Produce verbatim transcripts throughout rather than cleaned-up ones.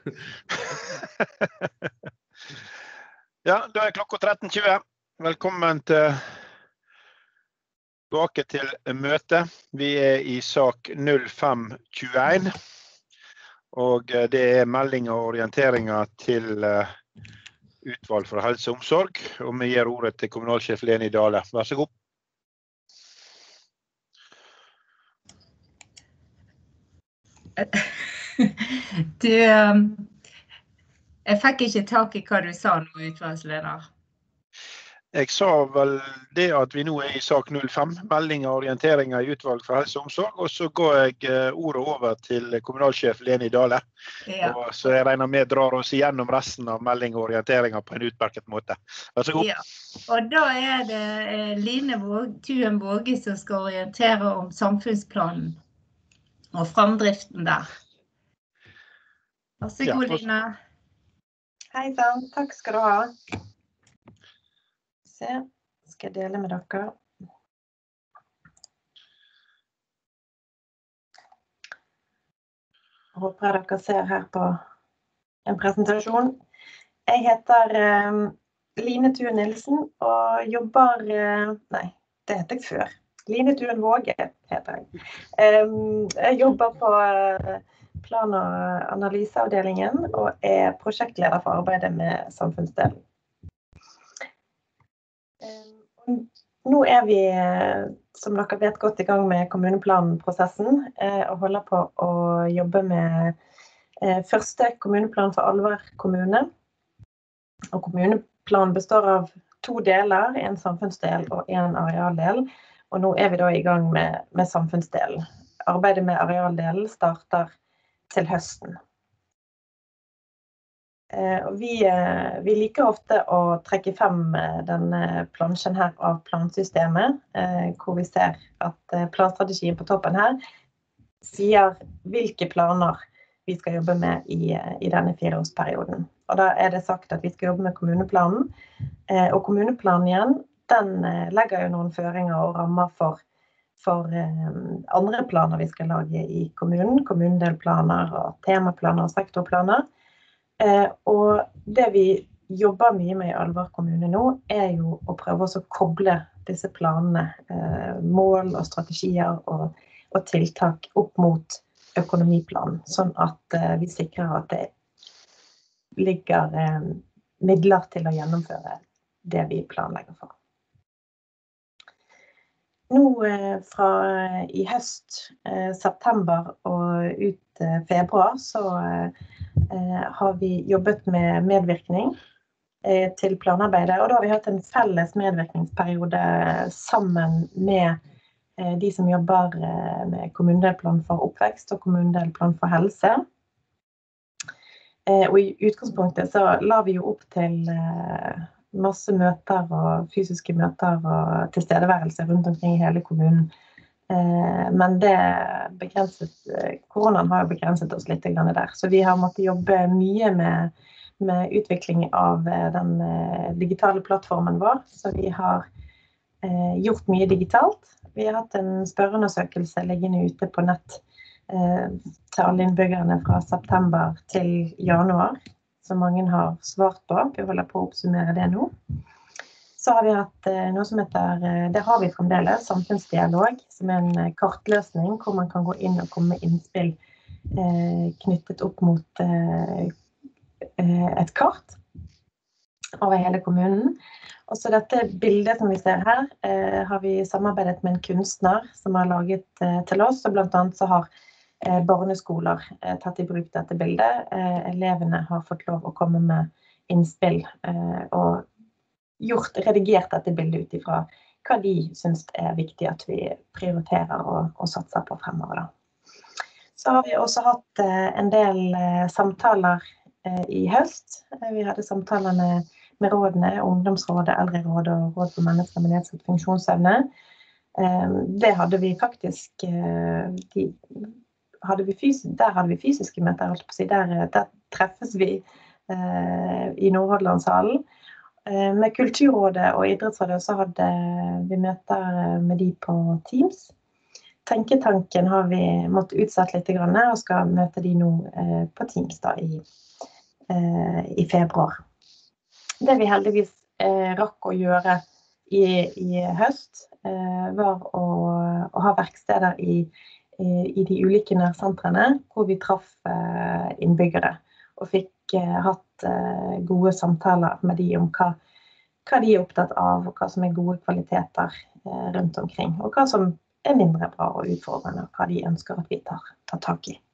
Ja, da er klokka tretten tjue. Velkommen til tilbake til møte. Vi er i sak null fem tjueen, og det er meldinger og orienteringer til utvalg for helse og omsorg, og vi gir ordet til kommunalsjef Leni Dale. Vær så god. Du, jeg fikk ikke tak i hva du sa nå, utvalgsleder. Jeg sa vel det at vi nå er i sak null fem, meldinger og orienteringer i utvalg for helse og omsorg, og så går jeg ordet over til kommunalsjef Leni Dale. Ja. Og så jeg regner med drar oss igjennom resten av meldinger og orienteringer på en utmerket måte. Vær så god. Ja. Og da er det Line Thuen Våge som skal orientere om samfunnsplanen og fremdriften der. Vær så god, ja, Line. Hei sann, takk skal du ha. Se, skal jeg dele med dere. Jeg håper dere ser her på en presentasjon. Jeg heter um, Line Thuen Nilsen og jobber, uh, nei, det heter jeg før. Line Thuen Våge heter jeg. Um, jeg jobber på uh, plan- og analyseavdelingen og er prosjektleder for arbeidet med samfunnsdelen. Nå er vi, som dere vet, godt i gang med kommuneplanprosessen og holder på å jobbe med første kommuneplan for Alver kommune. Og kommuneplanen består av to deler, en samfunnsdel og en arealdel. Og nå er vi da i gang med, med samfunnsdelen. Arbeidet med arealdelen starter til høsten. Vi, vi liker ofte å trekke frem denne plansjen her av plansystemet, hvor vi ser at planstrategien på toppen her sier hvilke planer vi skal jobbe med i, i denne fireårsperioden. Og da er det sagt at vi skal jobbe med kommuneplanen, og kommuneplanen igjen, den legger jo noen føringer og rammer for, for andre planer vi skal lage i kommunen, kommunedelplaner og temaplaner og sektorplaner. Eh, og det vi jobber mye med i Alver kommune nå er jo å prøve å koble disse planene, eh, mål og strategier og, og tiltak opp mot økonomiplanen, sånn at eh, vi sikrer at det ligger eh, midler til å gjennomføre det vi planlegger for. Nå eh, fra i høst, eh, september og ut eh, februar, så eh, har vi jobbet med medvirkning eh, til planarbeidet, og da har vi hatt en felles medvirkningsperiode sammen med eh, de som jobber eh, med kommunedelplan for oppvekst og kommunedelplan for helse. Eh, og i utgangspunktet så la vi jo opp til eh, masse møter og fysiske møter og tilstedeværelse rundt omkring i hele kommunen. Men det begrenset, koronaen har jo begrenset oss litt grann der, så vi har måttet jobbe mye med, med utvikling av den digitale plattformen vår, så vi har eh, gjort mye digitalt. Vi har hatt en spørreundersøkelse liggende ute på nett eh, til alle innbyggerne fra september til januar, som mange har svart på. Vi holder på å oppsummere det nå. Så har vi hatt noe som heter, det har vi fremdeles, samfunnsdialog, som er en kartløsning, hvor man kan gå inn og komme med innspill eh, knyttet opp mot eh, et kart over hele kommunen. Og så dette bildet som vi ser her, eh, har vi samarbeidet med en kunstner som har laget eh, til oss, og blant annet så har eh, barneskoler eh, tatt i bruk dette bildet. Eh, elevene har fått lov å komme med innspill eh, og gjort, redigert dette bildet ut ifra hva de synes er viktig at vi prioriterer og, og satser på fremover. Da. Så har vi også hatt eh, en del eh, samtaler eh, i høst. Eh, vi hadde samtaler med, med rådene, ungdomsrådet, eldrerådet og råd for mennesker med nedsatt funksjonsevne. Eh, det hadde vi faktisk, eh, de, hadde vi fys der hadde vi fysiske møter, altså på å si, der, der treffes vi eh, i Nordhordlandshallen. Med Kulturrådet og Idrettsrådet så hadde vi møter med de på Teams. tenketanken har vi måttet utsette litt grann, og skal møte de nå eh, på Teams da, i, eh, i februar. Det vi heldigvis eh, rakk å gjøre i, i høst, eh, var å, å ha verksteder i, i, i de ulike nærsentrene, hvor vi traff eh, innbyggere, og fikk eh, hatt eh, gode samtaler med de om hva, hva de er opptatt av, og hva som er gode kvaliteter eh, rundt omkring, og hva som er mindre bra og utfordrende, og hva de ønsker at vi tar, tar tak i.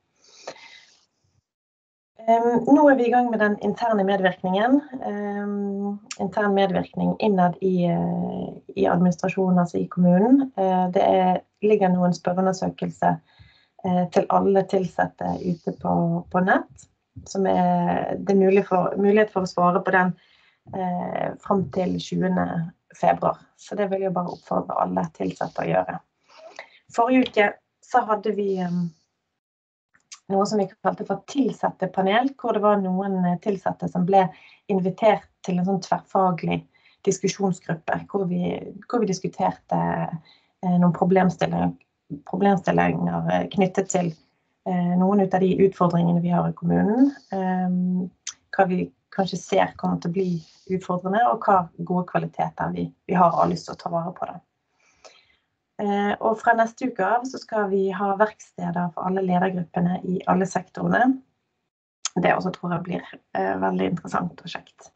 Um, nå er vi i gang med den interne medvirkningen. Um, intern medvirkning innad i, uh, i administrasjonen, altså i kommunen. Uh, det er, ligger noen spørreundersøkelser uh, til alle tilsatte ute på, på nett, som er, det er mulig for, mulighet for å svare på den uh, frem til tjuende februar. Så det vil jeg bare oppfordre alle tilsatte å gjøre. Forrige uke så hadde vi um, noe som vi kalte for tilsettepanel, hvor det var noen tilsatte som ble invitert til en sånn tverrfaglig diskusjonsgruppe, hvor vi, hvor vi diskuterte eh, noen problemstillinger, problemstillinger knyttet til eh, noen av de utfordringene vi har i kommunen, eh, hva vi kanskje ser kommer til å bli utfordrende, og hva gode kvaliteter vi, vi har og har lyst til å ta vare på det. Eh, og fra neste uke av så skal vi ha verksteder for alle ledergruppene i alle sektorene. Det også tror jeg blir eh, veldig interessant og kjekt.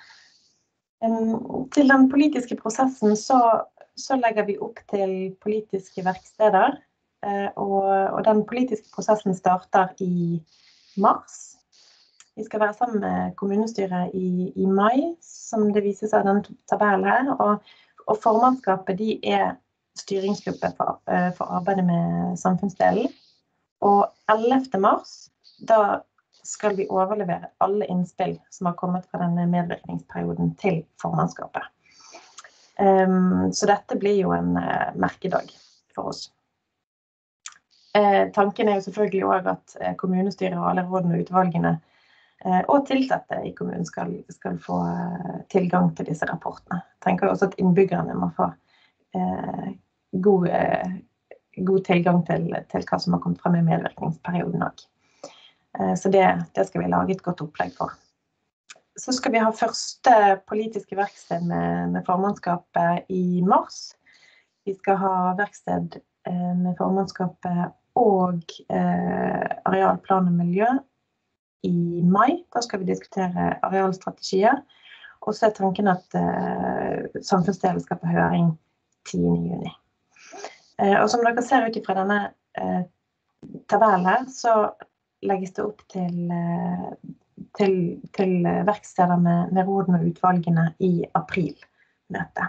Um, til den politiske prosessen så, så legger vi opp til politiske verksteder, eh, og, og den politiske prosessen starter i mars. Vi skal være sammen med kommunestyret i, i mai, som det vises av den tabellen her, og, og formannskapet de er styringsgruppe for, for arbeidet med samfunnsdelen. Og ellevte mars, da skal vi overlevere alle innspill som har kommet fra denne medvirkningsperioden til formannskapet. Um, så dette blir jo en uh, merkedag for oss. Uh, tanken er jo selvfølgelig også at uh, kommunestyret og alle rådene og utvalgene uh, og tilsatte i kommunen skal, skal få uh, tilgang til disse rapportene. Jeg tenker også at innbyggerne må få uh, god, uh, god tilgang til, til hva som har kommet frem i medvirkningsperioden også. Så det, det skal vi lage et godt opplegg for. Så skal vi ha første politiske verksted med, med formannskapet i mars. Vi skal ha verksted eh, med formannskapet og eh, arealplan og miljø i mai. Da skal vi diskutere arealstrategier. Og så er tanken at eh, samfunnsdelen skal på høring tiende juni. Eh, og som dere ser ut fra denne eh, tabellen her, så legges det opp til, til, til verksteder med, med rådene og utvalgene i april-møtet.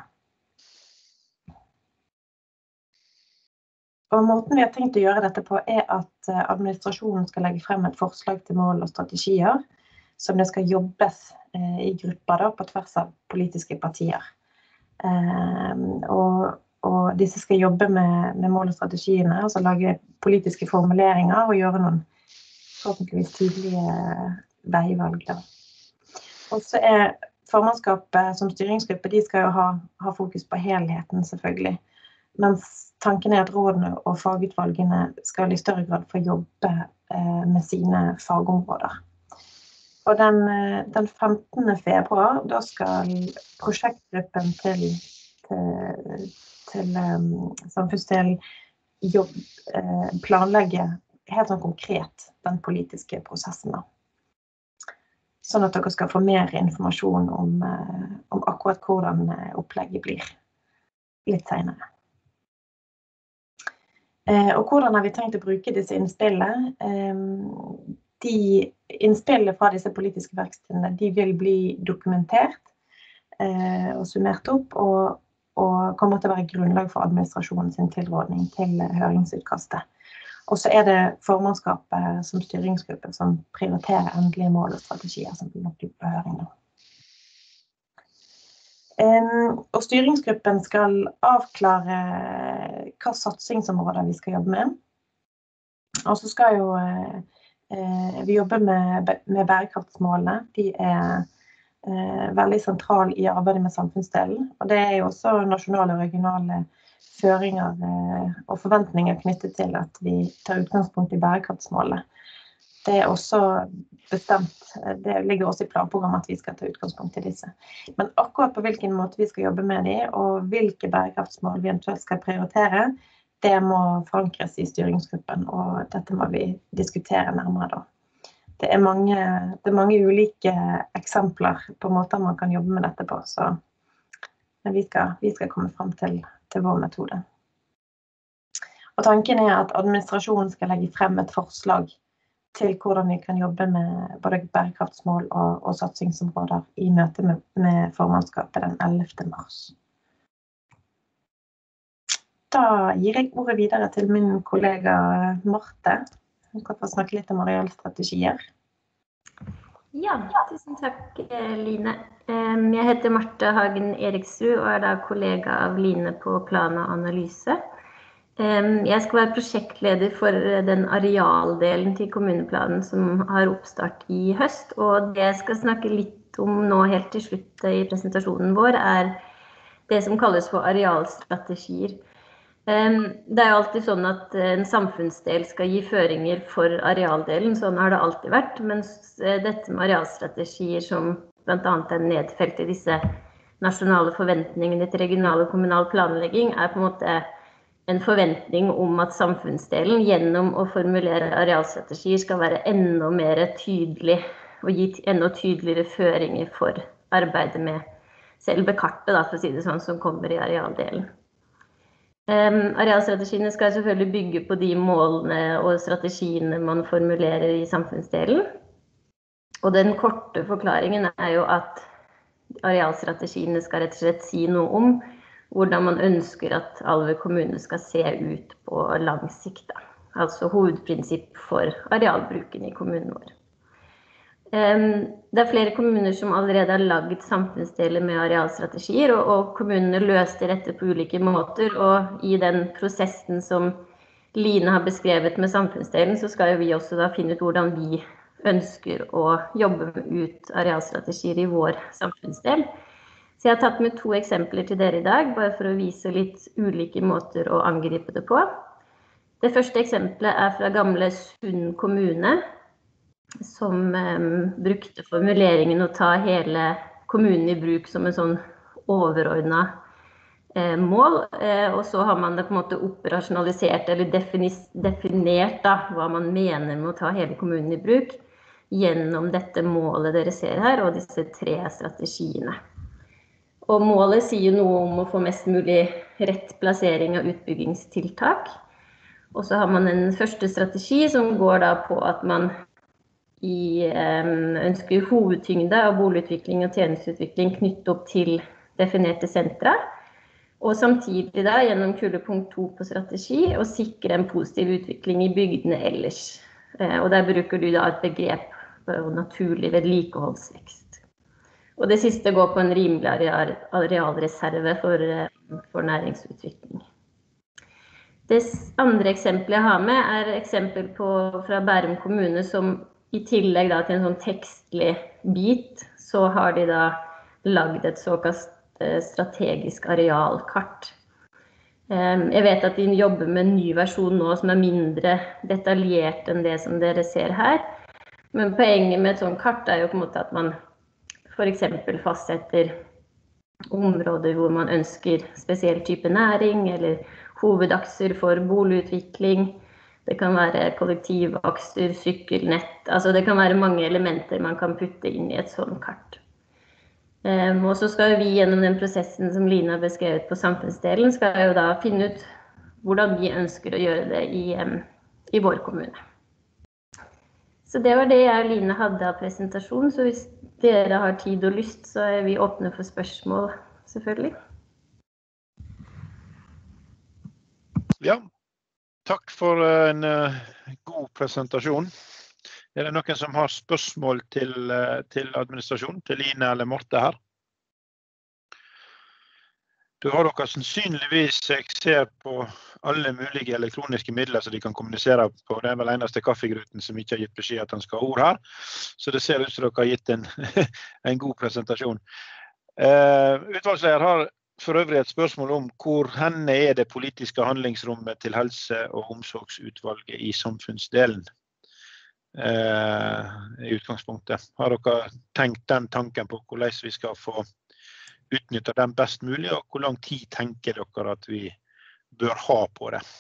Og måten vi har tenkt å gjøre dette på er at administrasjonen skal legge frem et forslag til mål og strategier, som det skal jobbes eh, i grupper da, på tvers av politiske partier. Eh, og, og disse skal jobbe med, med mål og strategiene, altså lage politiske formuleringer og gjøre noen forhåpentligvis tydelige veivalg da. Og så er formannskapet som styringsgruppe, de skal jo ha, ha fokus på helheten selvfølgelig. Mens tanken er at rådene og fagutvalgene skal i større grad få jobbe eh, med sine fagområder. Og den, den femtende februar, da skal prosjektgruppen til, til, til um, samfunnsdelen jobb, eh, planlegge helt sånn konkret den politiske prosessen da. Sånn at dere skal få mer informasjon om, om akkurat hvordan opplegget blir litt senere. Eh, og hvordan har vi tenkt å bruke disse innspillene? Eh, de innspillene fra disse politiske verkstedene, de vil bli dokumentert eh, og summert opp, og, og kommer til å være grunnlag for administrasjonen sin tilrådning til høringsutkastet. Og så er det formannskapet som styringsgruppe som prioriterer endelige mål og strategier som blir lagt ut på høring nå. Um, og styringsgruppen skal avklare hva satsingsområder vi skal jobbe med. Og så skal jo uh, vi jobbe med, med bærekraftsmålene. De er uh, veldig sentrale i arbeidet med samfunnsdelen. Og det er jo også nasjonale og regionale føringer eh, og forventninger knyttet til at vi tar utgangspunkt i bærekraftsmålene. Det er også bestemt, det ligger også i planprogrammet at vi skal ta utgangspunkt i disse. Men akkurat på hvilken måte vi skal jobbe med dem, og hvilke bærekraftsmål vi eventuelt skal prioritere, det må forankres i styringsgruppen, og dette må vi diskutere nærmere da. Det er mange, det er mange ulike eksempler på måter man kan jobbe med dette på, så vi skal, vi skal komme frem til, til vår metode. Og tanken er at administrasjonen skal legge frem et forslag til hvordan vi kan jobbe med både bærekraftsmål og, og satsingsområder i møte med, med formannskapet den ellevte mars. Da gir jeg ordet videre til min kollega Marte. Hun kan få snakke litt om arealstrategier. Ja, tusen takk Line. Jeg heter Marte Hagen Eriksrud og er da kollega av Line på Plan og Analyse. Jeg skal være prosjektleder for den arealdelen til kommuneplanen som har oppstart i høst, og det jeg skal snakke litt om nå helt til slutt i presentasjonen vår er det som kalles for arealstrategier. Det er jo alltid sånn at en samfunnsdel skal gi føringer for arealdelen, sånn har det alltid vært, mens dette med arealstrategier som blant annet er nedfelt i disse nasjonale forventningene til regional og kommunal planlegging er på en måte en forventning om at samfunnsdelen gjennom å formulere arealstrategier skal være enda mer tydelig og gi enda tydeligere føringer for arbeidet med selve kartet, da, for å si det sånn, som kommer i arealdelen. Um, arealstrategiene skal selvfølgelig bygge på de målene og strategiene man formulerer i samfunnsdelen. Og den korte forklaringen er jo at arealstrategiene skal rett og slett si noe om hvordan man ønsker at alle kommuner skal se ut på lang sikt, da. Altså hovedprinsipp for arealbruken i kommunen vår. Det er flere kommuner som allerede har laget samfunnsdeler med arealstrategier, og, og kommunene løser dette på ulike måter, og i den prosessen som Line har beskrevet med samfunnsdelen, så skal jo vi også da finne ut hvordan vi ønsker å jobbe ut arealstrategier i vår samfunnsdel. Så jeg har tatt med to eksempler til dere i dag, bare for å vise litt ulike måter å angripe det på. Det første eksempelet er fra gamle Sund kommune, som eh, brukte formuleringen å ta hele kommunen i bruk som en sånn overordnet eh, mål, eh, og så har man det på en måte operasjonalisert eller definert da, hva man mener med å ta hele kommunen i bruk gjennom dette målet dere ser her, og disse tre strategiene. Og målet sier noe om å få mest mulig rett plassering av utbyggingstiltak, og så har man en første strategi som går da på at man I um, ønsker hovedtyngde av boligutvikling og tjenesteutvikling knyttet opp til definerte sentra, og samtidig da gjennom kulepunkt to på strategi å sikre en positiv utvikling I bygdene ellers. Uh, og der bruker du da et begrep for naturlig vedlikeholdsvekst. Og det siste går på en rimelig areal, arealreserve for, uh, for næringsutvikling. Det andre eksempelet jeg har med er eksempel på, fra Bærum kommune som I tillegg da, til en sånn tekstlig bit, så har de da laget et såkalt strategisk arealkart. Jeg vet at de jobber med en ny versjon nå som er mindre detaljert enn det som dere ser her. Men poenget med et sånt kart er jo på en måte at man for eksempel fastsetter områder hvor man ønsker spesiell type næring, eller hovedakser for boligutvikling. Det kan være kollektivakser, sykkelnett, altså det kan være mange elementer man kan putte inn I et sånt kart. Um, og så skal vi gjennom den prosessen som Line har beskrevet på samfunnsdelen, skal jo da finne ut hvordan vi ønsker å gjøre det I, um, I vår kommune. Så det var det jeg og Line hadde av presentasjon, så hvis dere har tid og lyst, så er vi åpne for spørsmål, selvfølgelig. Ja. Takk for en uh, god presentasjon. Er det noen som har spørsmål til, uh, til administrasjon, til Line eller Marte her? Du har dere sannsynligvis, jeg ser på alle mulige elektroniske midler som de kan kommunisere på. Det er vel eneste kaffegruten som ikke har gitt beskjed at han skal ha ord her. Så det ser ut som dere har gitt en, en god presentasjon. Uh, utvalgsleder har for øvrig et spørsmål om hvor henne er det politiske handlingsrommet til helse- og omsorgsutvalget i samfunnsdelen eh, i utgangspunktet. Har dere tenkt den tanken på hvordan vi skal få utnyttet den best mulig, og hvor lang tid tenker dere at vi bør ha på det?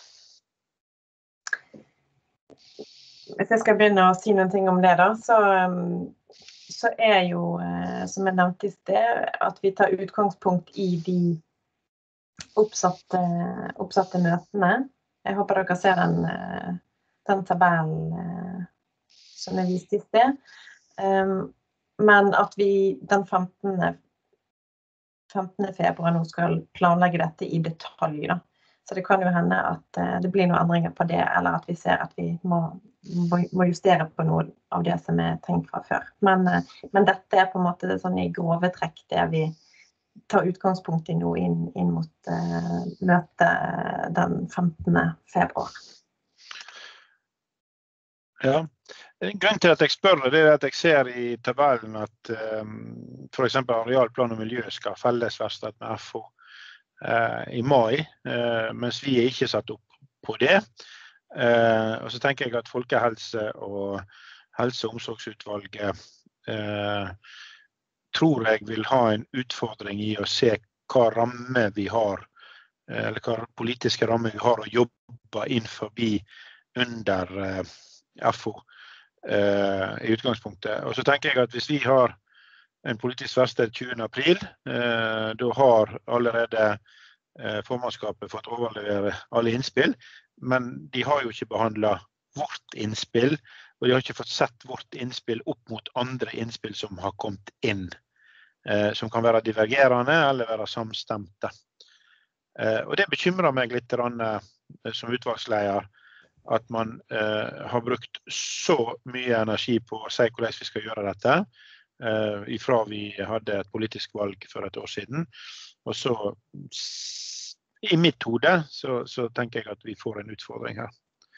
Hvis jeg skal begynne å si noen ting om det da, så... så er jo, som jeg nevnte i sted, at vi tar utgangspunkt i de oppsatte, oppsatte møtene. Jeg håper dere ser den, den tabellen som jeg viste i sted. Men at vi den femtende februar nå skal planlegge dette i detalj da. Så det kan jo hende at det blir noen endringer på det, eller at vi ser at vi må, må justere på noe av det som er tenkt fra før. Men, men dette er på en måte sånn i grove trekk det vi tar utgangspunkt i nå inn, inn mot uh, møtet den femtende februar. Ja, grunnen til at jeg spør det er at jeg ser i tabellen at um, for eksempel arealplan og miljø skal fellesverksted med F H i mai, mens vi er ikke satt opp på det. Og så tenker jeg at Folkehelse og Helse- og omsorgsutvalget tror jeg vil ha en utfordring i å se hva ramme vi har, eller hva politiske ramme vi har å jobbe innenfor under F H i utgangspunktet. Og så tenker jeg at hvis vi har en politisk verksted tjuende april, eh, da har allerede eh, formannskapet fått overlevere alle innspill, men de har jo ikke behandlet vårt innspill, og de har ikke fått sett vårt innspill opp mot andre innspill som har kommet inn, eh, som kan være divergerende eller være samstemte. Eh, og det bekymrer meg litt eh, som utvalgsleder, at man eh, har brukt så mye energi på å si hvordan vi skal gjøre dette, Uh, ifra vi hadde et politisk valg for et år siden. Og så, i mitt hode, så, så tenker jeg at vi får en utfordring her.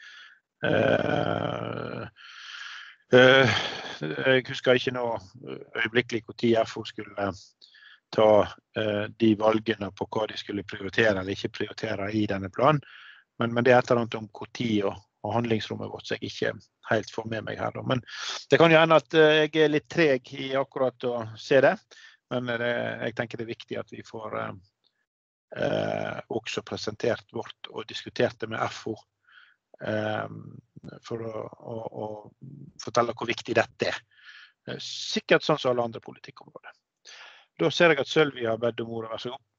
Uh, uh, jeg husker ikke nå øyeblikkelig hvor tid F H skulle ta uh, de valgene på hva de skulle prioritere eller ikke prioritere i denne planen. Men, men det er et eller annet om hvor tid og, og handlingsrommet vårt så jeg ikke helt får med meg her da. Men det kan jo hende at jeg er litt treg i akkurat å se det, men det, jeg tenker det er viktig at vi får eh, også presentert vårt og diskutert det med F H eh, for å, å, å fortelle hvor viktig dette er. Sikkert sånn som alle andre politikkområder. Da ser jeg at Sølvi har bedt om ordet, vær så god.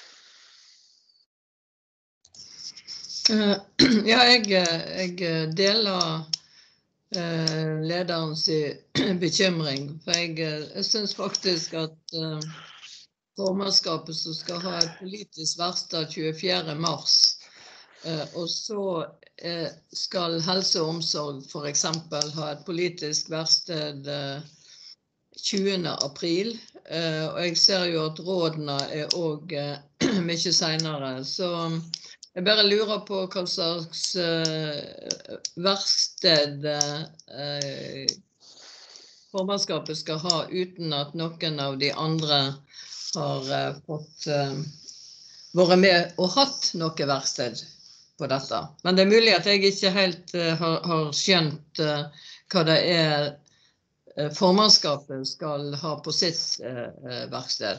Uh, ja, jeg, jeg deler Uh, lederens bekymring, for jeg, jeg synes faktisk at uh, formannskapet som skal ha et politisk verksted tjuefjerde mars, uh, og så uh, skal helse og omsorg for eksempel ha et politisk verksted uh, tjuende april, uh, og jeg ser jo at rådene er også uh, mye senere, så jeg bare lurer på hva slags uh, verksted uh, formannskapet skal ha uten at noen av de andre har uh, fått uh, vært med og hatt noe verksted på dette. Men det er mulig at jeg ikke helt uh, har, har skjønt uh, hva det er uh, formannskapet skal ha på sitt uh, verksted.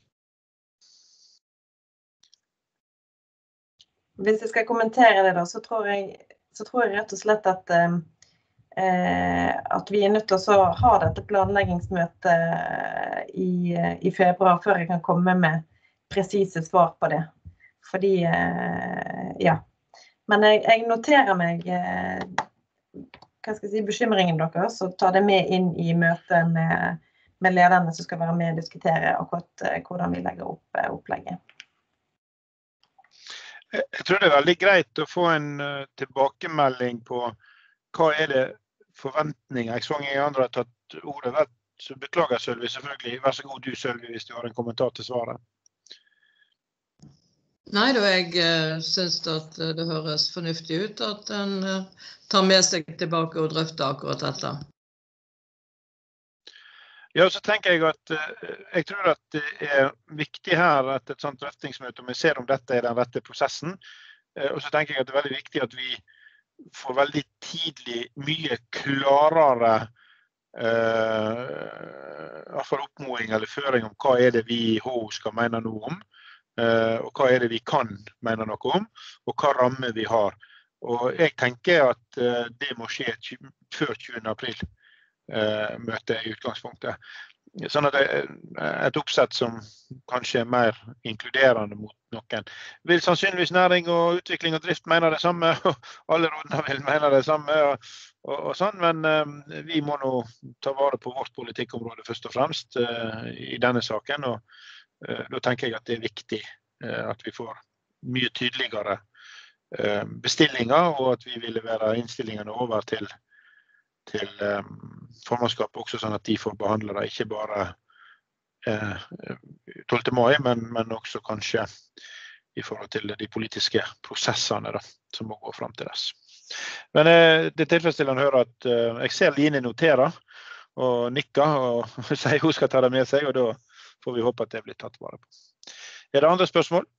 Hvis jeg skal kommentere det da, så tror jeg, så tror jeg rett og slett at, eh, at vi er nødt til å ha dette planleggingsmøtet i, i februar før jeg kan komme med presise svar på det. Fordi, eh, ja. Men jeg, jeg noterer meg eh, hva skal jeg si, bekymringen deres, og tar det med inn i møtet med, med lederne som skal være med og diskutere akkurat eh, hvordan vi legger opp eh, opplegget. Jeg tror det er veldig greit å få en uh, tilbakemelding på hva er det forventninger. Jeg så ingen andre har tatt ordet, så beklager Sølvi selvfølgelig. Vær så god du Sølvi hvis du har en kommentar til svaret. Nei da, jeg uh, synes at uh, det høres fornuftig ut at den uh, tar med seg tilbake og drøfter akkurat dette. Ja, så tenker jeg at jeg tror at det er viktig her at et sånt drøftingsmøte, om vi ser om dette er den rette prosessen, og så tenker jeg at det er veldig viktig at vi får veldig tidlig mye klarere uh, i hvert fall oppmåling eller føring om hva er det vi i H O skal mene noe om, uh, og hva er det vi kan mene noe om, og hva rammer vi har. Og jeg tenker at uh, det må skje før tjuende april. Møte i utgangspunktet. Sånn at det er et oppsett som kanskje er mer inkluderende mot noen. Vil sannsynligvis næring og utvikling og drift mene det samme, og alle rådene vil mene det samme, og, og, og sånn, men um, vi må nå ta vare på vårt politikkområde først og fremst uh, i denne saken, og uh, da tenker jeg at det er viktig uh, at vi får mye tydeligere uh, bestillinger, og at vi vil levere innstillingene over til til um, formannskapet også, sånn at de får behandle det, ikke bare eh, tolvte mai, men, men også kanskje i forhold til de politiske prosessene da, som må gå frem til dess. Men eh, det er tilfredsstillende å høre at eh, jeg ser Line noterer og nikker og sier hun skal ta det med seg, og da får vi håpe at det blir tatt vare på. Er det andre spørsmål?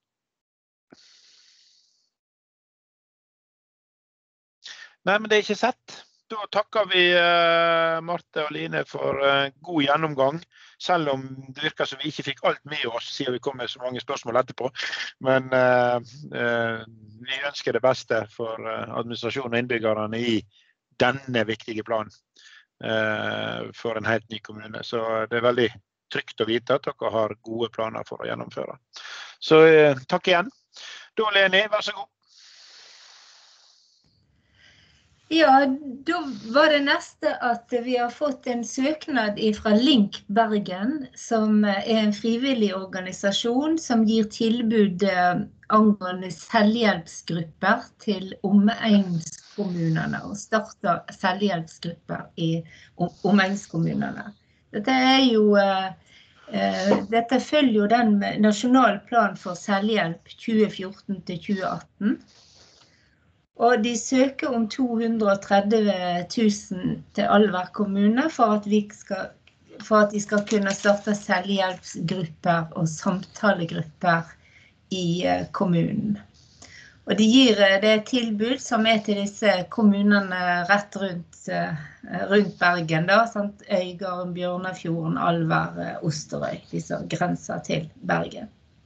Nei, men det er ikke sett. Da takker vi uh, Marte og Line for uh, god gjennomgang, selv om det virker som vi ikke fikk alt med oss, siden vi kom med så mange spørsmål etterpå. Men uh, uh, vi ønsker det beste for uh, administrasjonen og innbyggerne i denne viktige planen uh, for en helt ny kommune. Så det er veldig trygt å vite at dere har gode planer for å gjennomføre. Så uh, takk igjen. Da, Leni, vær så god. Ja, da var det neste at vi har fått en søknad fra Link Bergen, som er en frivillig organisasjon som gir tilbud angående selvhjelpsgrupper til omegnskommunene, og starter selvhjelpsgrupper i omegnskommunene. Dette er jo, eh, dette følger jo den nasjonale plan for selvhjelp tjue fjorten til tjue atten, og de søker om to hundre og tretti tusen til all hver kommune for at, vi skal, for at de skal kunne starte selvhjelpsgrupper og samtalegrupper i kommunen. Og de gir det tilbud som er til disse kommunene rett rundt, rundt Bergen, da, sant? Øygarden, Bjørnafjorden, Alver, Osterøy, disse grenser til Bergen.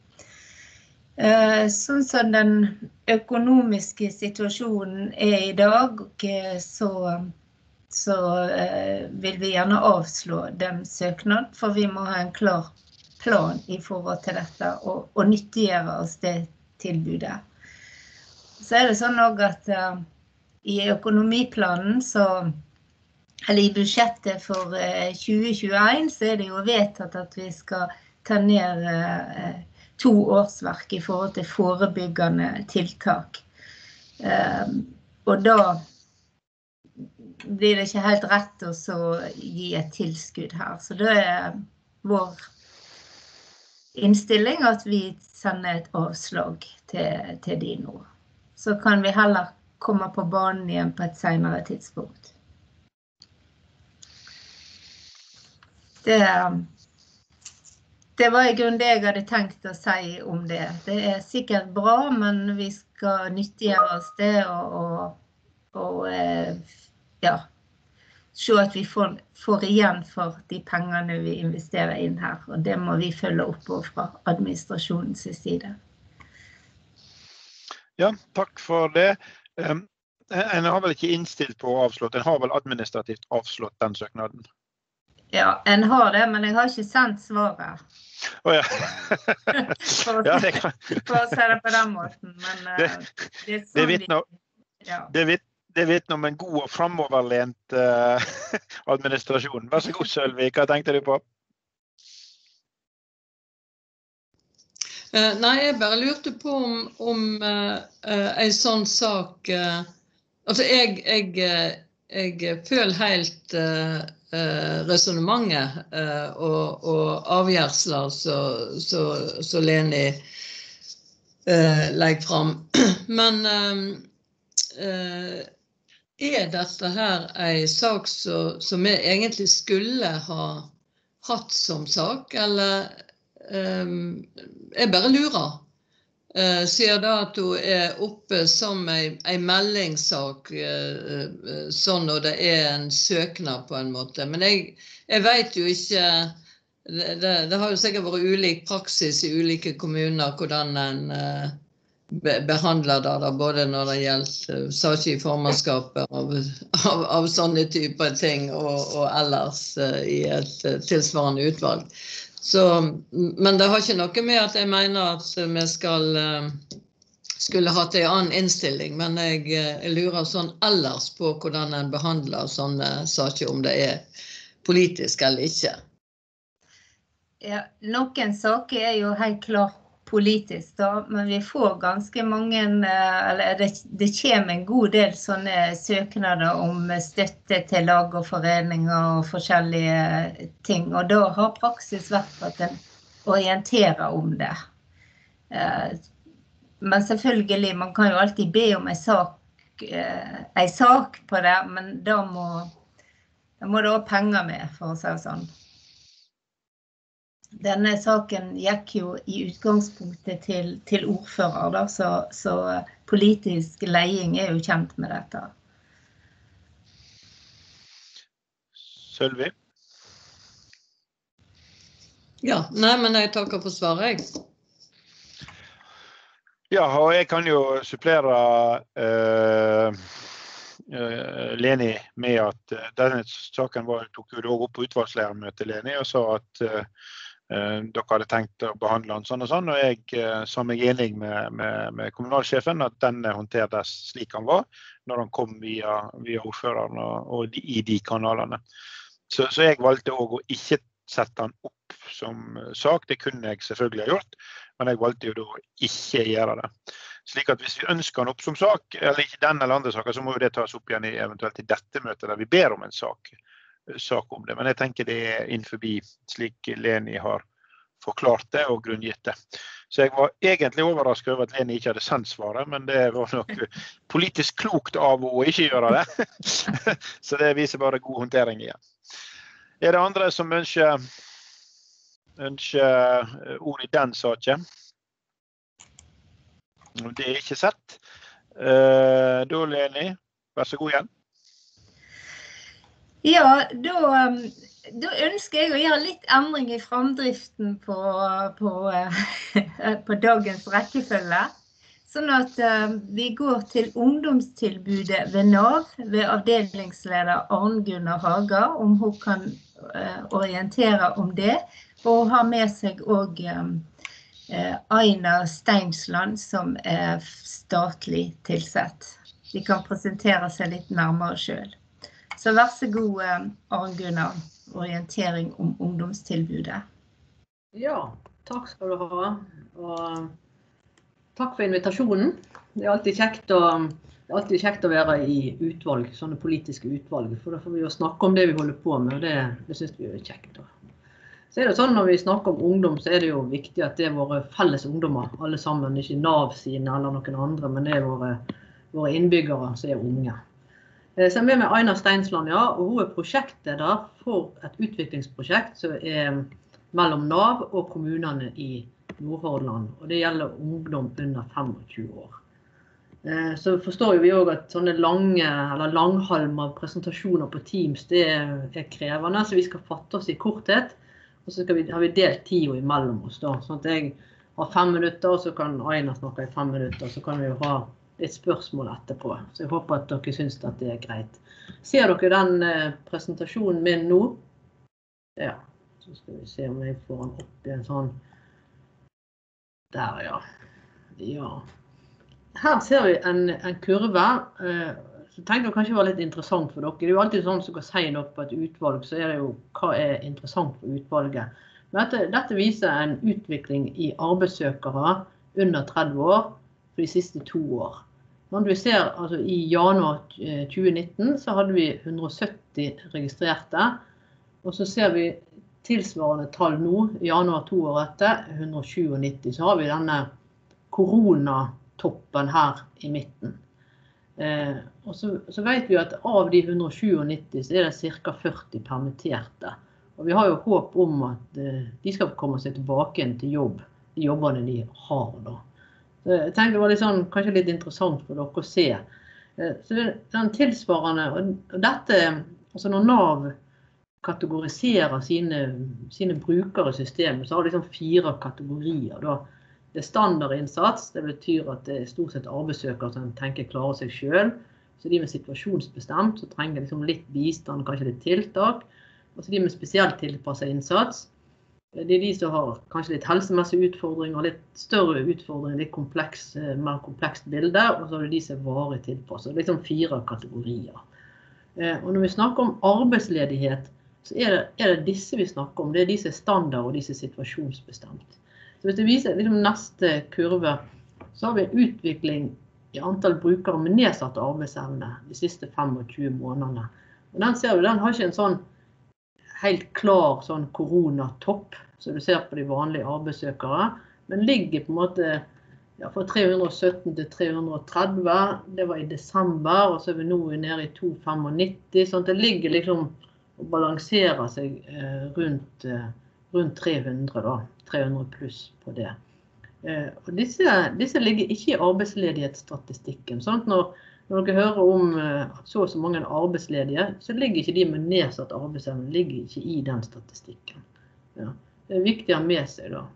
Sånn som den økonomiske situasjonen er i dag, så, så vil vi gjerne avslå den søknaden, for vi må ha en klar plan i forhold til dette, og, og nyttiggjøre oss det tilbudet. Så er det sånn også at uh, i økonomiplanen, så, eller i budsjettet for uh, tjue tjueen, så er det jo vedtatt at vi skal ta ned uh, to årsverk i forhold til forebyggende tiltak. Um, og da blir det ikke helt rett å så gi et tilskudd her. Så det er vår innstilling at vi sender et avslag til, til de nå. Så kan vi heller komme på banen igjen på et senere tidspunkt. Det er Det var i grunnen det jeg hadde tenkt å si om det. Det er sikkert bra, men vi skal nyttiggjøre oss det og, og, og ja, se at vi får, får igjen for de pengene vi investerer inn her. Og det må vi følge opp fra administrasjonens side. Ja, takk for det. Um, en har vel ikke innstilt på å avslå, en har vel administrativt avslått den søknaden? Ja, en har det, men jeg har ikke sendt svaret. Åja. for, ja, det kan... for å si det på den måten. Men det, uh, det er sånn det vitner, ja. det vit, det vitner om en god og fremoverlent uh, administrasjon. Vær så god, Sølvi, hva tenkte du på? Uh, nei, jeg bare lurte på om, om uh, uh, en sånn sak... Uh, altså, jeg, jeg, jeg føler helt... Uh, Uh, resonemanget uh, og, og avgjørsler så, så, så Leni uh, legger frem. Men um, uh, er dette her en sak så, som vi egentlig skulle ha hatt som sak, eller um, jeg bare lurer. Uh, sier da at hun er oppe som en, en meldingssak, uh, uh, sånn når det er en søknad på en måte. Men jeg, jeg vet jo ikke, det, det, det har jo sikkert vært ulik praksis i ulike kommuner, hvordan en uh, be, behandler det, da, både når det gjelder uh, saker i formannskapet av, av, av sånne typer ting, og, og ellers uh, i et uh, tilsvarende utvalg. Så, men det har ikke noe med at jeg mener at vi skal, skulle hatt en annen innstilling, men jeg, jeg lurer sånn ellers på hvordan en behandler sånne saker, om det er politisk eller ikke. Ja, noen saker er jo helt klart politisk da, men vi får ganske mange, eller det, det kommer en god del sånne søknader om støtte til lag og foreninger og forskjellige ting, og da har praksis vært at en orienterer om det. Men selvfølgelig, man kan jo alltid be om en sak, en sak på det, men da må, da må det også penger med, for å si det sånn. Denne saken gikk jo i utgangspunktet til, til ordfører, da, så, så politisk leding er jo kjent med dette. Sølvi? Ja, nei, men jeg takker for svaret, jeg. Ja, og jeg kan jo supplere uh, uh, Leni med at uh, denne saken var, tok jo da opp på utvalgslærermøtet, Leni, og sa at uh, Uh, dere hadde tenkt å behandle den sånn og sånn, og jeg uh, sa meg enig med, med, med kommunalsjefen at denne håndtertes slik han var, når han kom via, via ordføreren og, og de, i de kanalene. Så, så jeg valgte også å ikke sette den opp som sak, det kunne jeg selvfølgelig ha gjort, men jeg valgte jo da ikke gjøre det. Slik at hvis vi ønsker den opp som sak, eller ikke den eller andre saker, så må jo det tas opp igjen i, eventuelt i dette møtet, der vi ber om en sak. sak om det, men jeg tenker det er innforbi slik Leni har forklart det og grunngitt det. Så jeg var egentlig overrasket over at Leni ikke hadde sendt svaret, men det var nok politisk klokt av å ikke gjøre det. Så det viser bare god håndtering igjen. Er det andre som ønsker, ønsker ord i den saken? Det er ikke sett. Da Leni, vær så god igjen. Ja, da, da ønsker jeg å gjøre litt endring i fremdriften på, på, på dagens rekkefølge. Sånn at uh, vi går til ungdomstilbudet ved Nav, ved avdelingsleder Arne Gunnar Haga, om hun kan uh, orientere om det, og ha med seg også um, uh, Aina Steinsland, som er statlig tilsett. De kan presentere seg litt nærmere selv. Så vær så god, Arne Gunnar, orientering om ungdomstilbudet. Ja, takk skal du ha. Og takk for invitasjonen. Det er alltid kjekt å, det er alltid kjekt å være i utvalg, sånne politiske utvalg, for da får vi jo snakke om det vi holder på med, og det, det synes vi er kjekt. Så er det sånn, når vi snakker om ungdom, så er det jo viktig at det er våre felles ungdommer, alle sammen, ikke Nav sine eller noen andre, men det er våre, våre innbyggere som er unge. Så jeg er med med Aina Steinsland, ja, og hun er prosjektleder for et utviklingsprosjekt som er mellom Nav og kommunene i Nordhordland, og det gjelder ungdom under tjuefem år. Så forstår vi også at sånne lange, eller langhalmer presentasjoner på Teams, det er krevende, så vi skal fatte oss i korthet, og så skal vi, har vi delt tida imellom oss da, sånn at jeg har fem minutter, og så kan Aina snakke i fem minutter, så kan vi jo ha et spørsmål etterpå, så jeg håper at dere synes at det er greit. Ser dere den eh, presentasjonen min nå? Ja, så skal vi se om jeg får den opp i en sånn. Der, ja. Ja. Her ser vi en, en kurve, eh, så tenker jeg kanskje var litt interessant for dere. Det er jo alltid sånn som kan si noe på et utvalg, så er det jo hva er interessant for utvalget. Men dette, dette viser en utvikling i arbeidssøkere under tretti år for de siste to år. Når vi ser, altså i januar tjue nitten så hadde vi hundre og sytti registrerte, og så ser vi tilsvarende tall nå, i januar to år etter, hundre og nittito, så har vi denne koronatoppen her i midten. Eh, og så, så vet vi at av de hundre og nittito så er det cirka førti permitterte, Og vi har jo håp om at de skal komme seg tilbake igjen til jobb, de jobbene de har da. Så jeg tenker det var litt sånn, kanskje litt interessant for dere å se. Så det, den tilsvarende, og dette, altså når NAV kategoriserer sine, sine brukere i systemet, så har det liksom fire kategorier da. Det er standardinnsats, det betyr at det er stort sett arbeidssøkere som tenker klarer seg selv. Så de med situasjonsbestemt, så trenger liksom litt bistand, kanskje litt tiltak. Og så de med spesielt tilpasset innsats, det er de som har kanskje litt helsemessige utfordringer, litt større utfordringer, litt kompleks, mer komplekst bilde, og så er det de som er varig tilpasset. Det er liksom fire kategorier. Og når vi snakker om arbeidsledighet, så er det, er det disse vi snakker om. Det er de som er standard og de som er situasjonsbestemt. Så hvis det viser liksom neste kurve, så har vi en utvikling i antall brukere med nedsatt arbeidsevne de siste tjuefem månedene. Og den ser vi, den har ikke en sånn helt klar sånn koronatopp, som du ser på de vanlige arbeidssøkere, men ligger på en måte ja, fra tre hundre og sytten til tre hundre og tretti, det var i desember, og så er vi nå nede i to hundre nittien, sånn at det ligger liksom og balanserer seg eh, rundt, eh, rundt tre hundre da, tre hundre pluss på det. Eh, og disse, disse ligger ikke i arbeidsledighetsstatistikken, sånn at når Når dere hører om at så og så mange er arbeidsledige, så ligger ikke de med nedsatt arbeidsevne, ligger ikke i den statistikken. Ja, det er viktig å ha med seg da.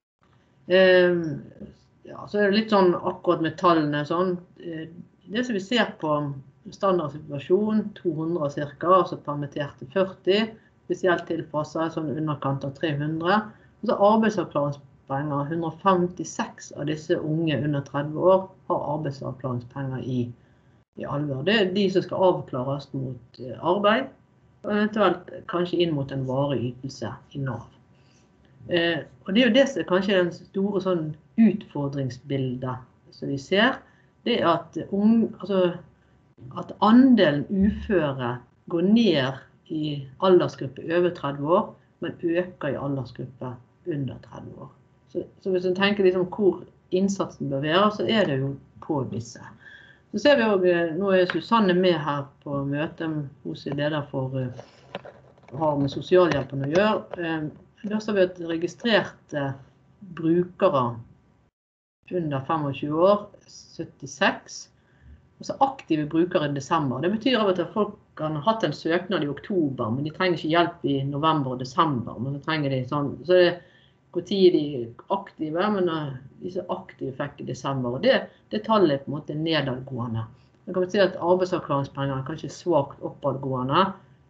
Eh, ja, så er det litt sånn akkurat med tallene. Sånn. Det som vi ser på standardsituasjon, to hundre cirka, altså permitterte førti, spesielt tilpasset, sånn underkant av tre hundre. Og så arbeidsavklaringspenger, ett hundre femtiseks av disse unge under tretti år har arbeidsavklaringspenger i i alvor. Det er de som skal avklares mot arbeid, og eventuelt kanskje inn mot en varig ytelse i NAV. Eh, og det er jo det som er kanskje den store sånn utfordringsbildet som vi ser, det er at, unge, altså, at andelen uføre går ned i aldersgruppe over tretti år, men øker i aldersgruppe under tretti år. Så, så hvis man tenker liksom hvor innsatsen bør være, så er det jo på disse. Så ser vi også, nå er Susanne med her på møtet, hun er leder for har med sosialhjelpen å gjøre. Da har vi et registrert brukere under tjuefem år, syttiseks, og så aktive brukere i desember. Det betyr at folk har hatt en søknad i oktober, men de trenger ikke hjelp i november og desember, men så trenger de sånn, så det hvor tid er de aktive, men disse aktive fikk i desember, og det, det tallet er på en måte nedadgående. Man kan si at arbeidsavklaringspenger er kanskje svagt oppadgående,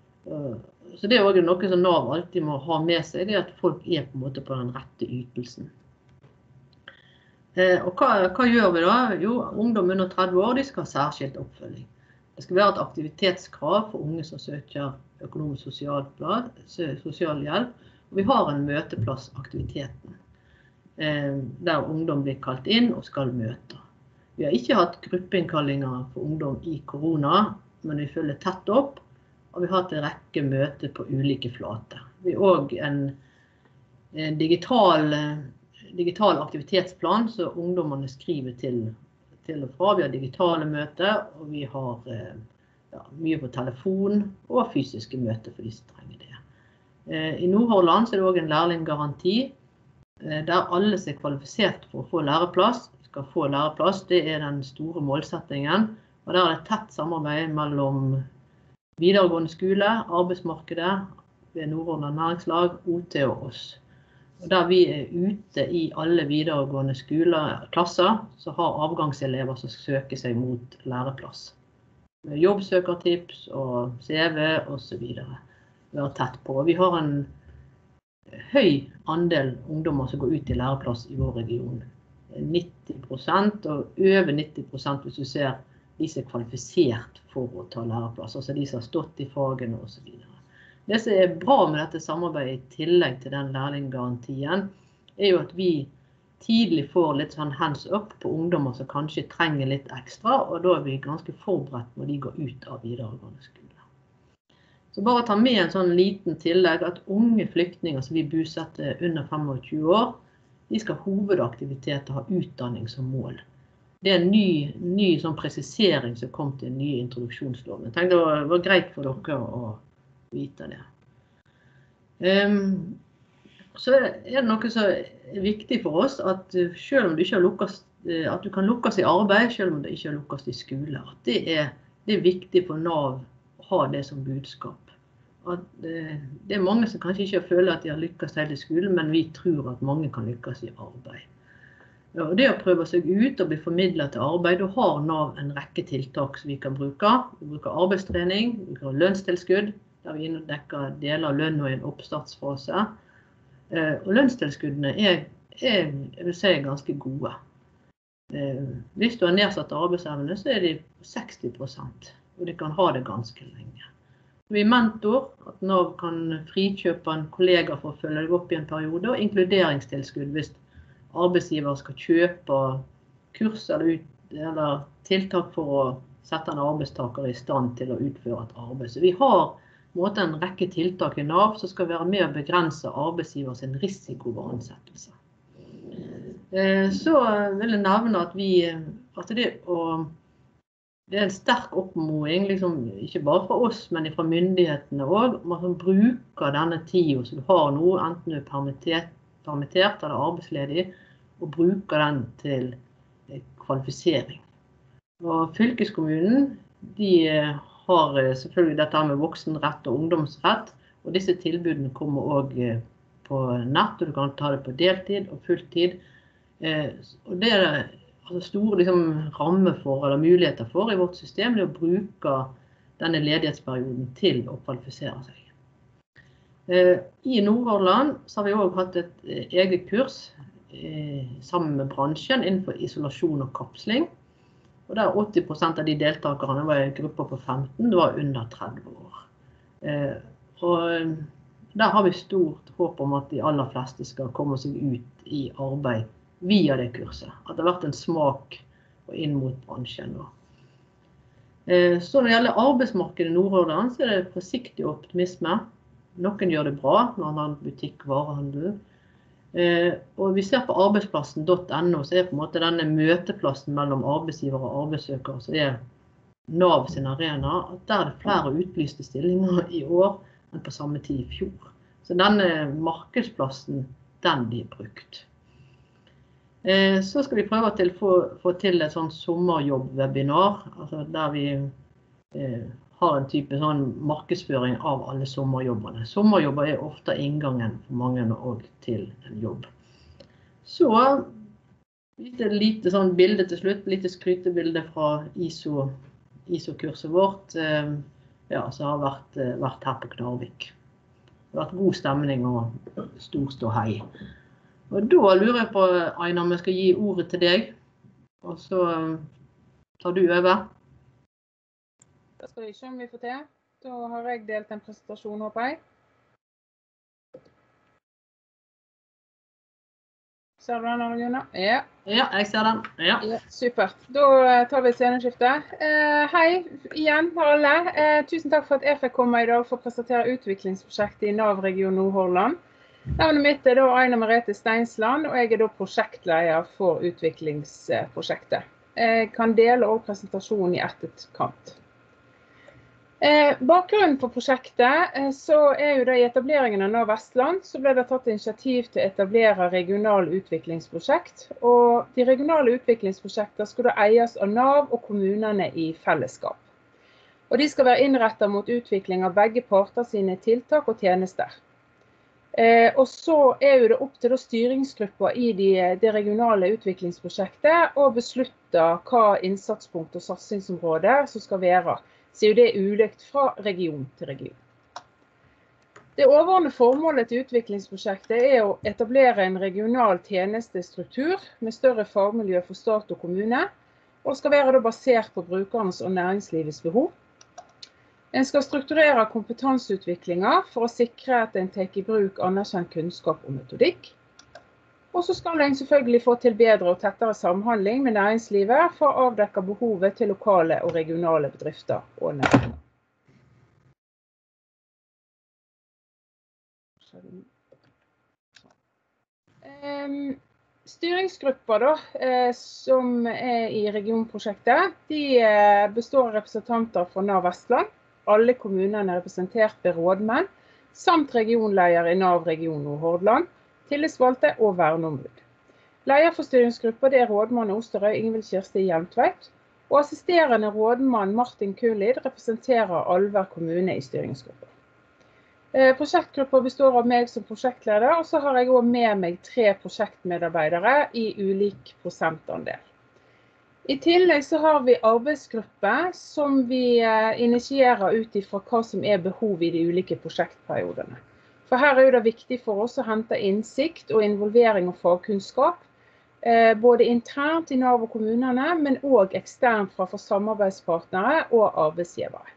så det er også noe som NAV alltid må ha med seg, det er at folk er på en måte på den rette ytelsen. Og hva, hva gjør vi da? Jo, ungdom under tretti år, de skal ha særskilt oppfølging. Det skal være et aktivitetskrav for unge som søker økonomisk sosialhjelp, og vi har en møteplassaktiviteten, eh, der ungdom blir kalt inn og skal møte. Vi har ikke hatt gruppeinnkallinger for ungdom i korona, men vi følger tett opp, og vi har hatt en rekke møter på ulike flater. Vi har også en, en digital, digital aktivitetsplan, så ungdommene skriver til, til og fra. Vi har digitale møter, og vi har ja, mye på telefon og fysiske møter for de som trenger det. I Nordhordland så er det også en lærlinggaranti, der alle som er kvalifisert for å få læreplass, skal få læreplass. Det er den store målsettingen, og der er det tett samarbeid mellom videregående skole, arbeidsmarkedet, ved Nordhordland næringslag, O T og oss. Og der vi er ute i alle videregående skoler, klasser, så har avgangselever som søker seg mot læreplass. Med jobbsøkertips og C V og så videre. Vi har tett på. Vi har en høy andel ungdommer som går ut i læreplass i vår region. nitti prosent og over nitti prosent hvis du ser de som er kvalifisert for å ta læreplass, altså de som har stått i fagene og så videre. Det som er bra med dette samarbeidet i tillegg til den lærlinggarantien, er jo at vi tidlig får litt sånn hands up på ungdommer som kanskje trenger litt ekstra, og da er vi ganske forberedt når de går ut av videregående skole. Så bare ta med en sånn liten tillegg at unge flyktninger som vi bosetter under tjuefem år, de skal hovedaktiviteter ha utdanning som mål. Det er en ny, ny sånn presisering som kom til en ny introduksjonslov. Jeg tenkte det var, var greit for dere å vite det. Um, så er det noe som er viktig for oss, at selv om du ikke har lukkes, at du kan lukkes i arbeid, selv om du ikke har lukkes i skole. At det er, det er viktig for NAV å ha det som budskap. At, uh, det er mange som kanskje ikke føler at de har lykkes helt i skolen, men vi tror at mange kan lykkes i arbeid. Og det å prøve seg ut og bli formidlet til arbeid, da har NAV en rekke tiltak som vi kan bruke. Vi bruker arbeidstrening, vi bruker lønnstilskudd, der vi innedekker deler av lønn og i en oppstartsfase. Og lønnstilskuddene er, er, jeg vil si, ganske gode. Hvis du har nedsatt arbeidsevne, så er de seksti prosent, og de kan ha det ganske lenge. Vi er mentor, at NAV kan frikjøpe en kollega for å følge deg opp i en periode, og inkluderingstilskudd hvis arbeidsgiver skal kjøpe kurs eller, ut, eller tiltak for å sette en arbeidstaker i stand til å utføre et arbeid. Så vi har måte, en rekke tiltak i NAV som skal være med å begrense arbeidsgiver sin risiko ved ansettelse. Så vil jeg nevne at, vi, at det, å, det er en sterk oppmoding, liksom, ikke bare fra oss, men fra myndighetene også, man bruker denne tiden som du har nå, enten du er permittert, permittert eller arbeidsledig, og bruker den til kvalifisering. Og fylkeskommunen, de har selvfølgelig dette med voksenrett og ungdomsrett, og disse tilbudene kommer også på nett, og du kan ta det på deltid og fulltid. Og det er altså store liksom, rammer for, eller muligheter for i vårt system, det å bruke denne ledighetsperioden til å kvalifisere seg. I Nordhordland så har vi også hatt et eget kurs eh, sammen med bransjen innenfor isolasjon og kapsling. Og der åtti prosent av de deltakerne var i grupper på femten, det var under tretti år. Eh, og der har vi stort håp om at de aller fleste skal komme seg ut i arbeid via det kurset. At det har vært en smak inn mot bransjen. Eh, så når det gjelder arbeidsmarkedet i Nordhordland, så er det forsiktig optimisme. Noen gjør det bra, når man har butikk, varehandel. Eh, og vi ser på arbeidsplassen punktum no, så er på en måte denne møteplassen mellom arbeidsgiver og arbeidssøker, så er NAV sin arena, at der er det flere utlyste stillinger i år enn på samme tid i fjor. Så denne markedsplassen, den blir brukt. Eh, så skal vi prøve til å få, få til et sånn sommerjobb-webinar, altså der vi eh, har en type sånn markedsføring av alle sommerjobbene. Sommerjobber er ofte inngangen for mange og til en jobb. Så, litt lite sånn bilde til slutt, litt skrytebilde fra ISO, ISO-kurset vårt, eh, ja, som har vært, vært her på Knarvik. Det har vært god stemning og stor ståhei. Og da lurer jeg på, Aina, om jeg skal gi ordet til deg, og så tar du over. Da skal vi se om vi får til. Da har jeg delt en presentasjon, håper jeg. Ser du den, Arjuna? Ja. Ja, jeg ser den. Ja. Ja, super. Da tar vi sceneskifte. Eh, hei igjen for alle. Eh, tusen takk for at jeg fikk komme i dag for å presentere utviklingsprosjektet i NAV Region Nordhordland. Navnet mitt er da Aina Merete Steinsland, og jeg er da prosjektleder for utviklingsprosjektet. Jeg kan dele også presentasjonen i etterkant. Eh, bakgrunnen for prosjektet eh, så er jo det i etableringen av NAV Vestland så ble det tatt initiativ til å etablere regionale utviklingsprosjekt, og de regionale utviklingsprosjektene skal da eies av NAV og kommunene i fellesskap. Og de skal være innrettet mot utvikling av begge parter sine tiltak og tjenester. Eh, og så er jo det opp til styringsgrupper i de, det regionale utviklingsprosjektet å beslutte hva innsatspunkt og satsingsområde som skal være. Så er jo det ulikt fra region til region. Det overordnede formålet til utviklingsprosjektet er å etablere en regional tjenestestruktur med større fagmiljø for stat og kommune, og skal være da basert på brukernes og næringslivets behov. En skal strukturere kompetanseutviklinger for å sikre at en tar i bruk anerkjent kunnskap og metodikk. Og så skal en selvfølgelig få til bedre og tettere samhandling med næringslivet for å avdekke behovet til lokale og regionale bedrifter og næringer. Um, styringsgrupper da, eh, som er i regionprosjektet, de eh, består av representanter fra NAV Vestland. Alle kommunene er representert ved rådmenn, samt regionleder i Nav region Nordhordland, tillitsvalgte og verneombud. Leder for styringsgruppa det er rådmann Osterøy Ingvild Kirsti Hjelmtveit, og assisterende rådmann Martin Kullid representerer Alver kommune i styringsgruppa. Prosjektgruppa består av meg som prosjektleder, og så har jeg også med meg tre prosjektmedarbeidere i ulik prosentandel. I tillegg så har vi arbeidsgruppe som vi initierer ut ifra hva som er behov i de ulike prosjektperiodene. For her er det viktig for oss å hente innsikt og involvering og fagkunnskap, både internt i Nav og kommunene, men også eksternt fra for samarbeidspartnere og arbeidsgivere.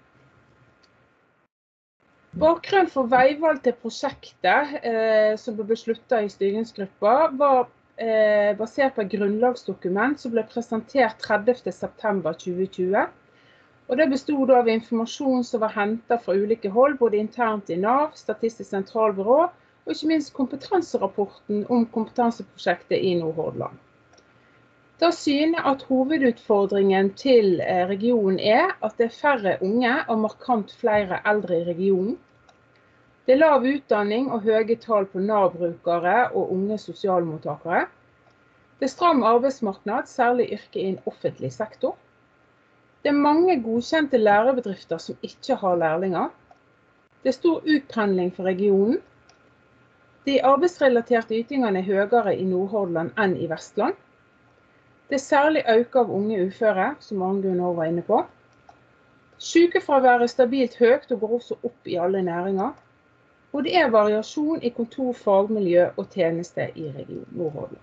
Bakgrunnen for veivalg til prosjektet eh, som ble besluttet i styringsgruppa var eh, basert på et grunnlagsdokument som ble presentert tredivte september tjue tjue. Og det bestod av informasjon som var hentet fra ulike hold, både internt i Nav, Statistisk sentralbyrå, og ikke minst kompetanserapporten om kompetanseprosjektet i Nordhordland. Da syner at hovedutfordringen til regionen er at det er færre unge og markant flere eldre i regionen. Det er lav utdanning og høye tall på Nav-brukere og unge sosialmottakere. Det er stram arbeidsmarknad, særlig yrke i en offentlig sektor. Det er mange godkjente lærebedrifter som ikke har lærlinger. Det er stor utpendling for regionen. De arbeidsrelaterte ytingene er høyere i Nordhordland enn i Vestland. Det er særlig økt av unge uføre, som Arngunn nå var inne på. Sykefraværet er stabilt høyt og går også opp i alle næringer. Og det er variasjon i kontor, fagmiljø og tjeneste i region Nordhordland.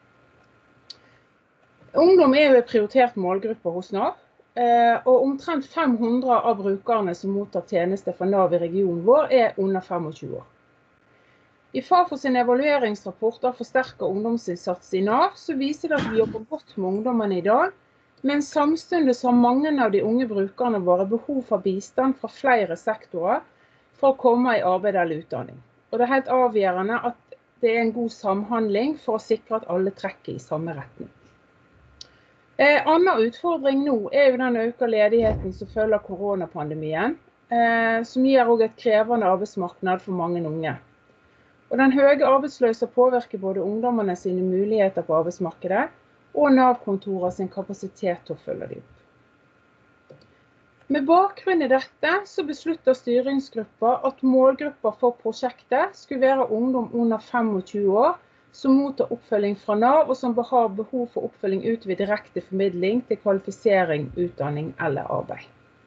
Ungdom er jo en prioritert målgruppe hos Nav, og omtrent fem hundre av brukerne som mottar tjeneste fra Nav i regionen vår er under tjuefem år. I Fafo sin evalueringsrapport av forsterket ungdomsinnsats i Nav, så viser det at vi jobber godt med ungdommene i dag, men samtidig har mange av de unge brukerne våre behov for bistand fra flere sektorer for å komme i arbeid eller utdanning. Og det er helt avgjørende at det er en god samhandling for å sikre at alle trekker i samme retning. En annen utfordring nå er jo den økte ledigheten som følger koronapandemien, som gir også et krevende arbeidsmarked for mange unge. Og den høye arbeidsløse påvirker både ungdommene sine muligheter på arbeidsmarkedet og Nav-kontorer sin kapasitet til å følge dem opp. Med bakgrunn i dette så besluttet styringsgruppa at målgruppa for prosjektet skulle være ungdom under tjuefem år som mottar oppfølging fra Nav og som har behov for oppfølging ut ved direkte formidling til kvalifisering, utdanning eller arbeid.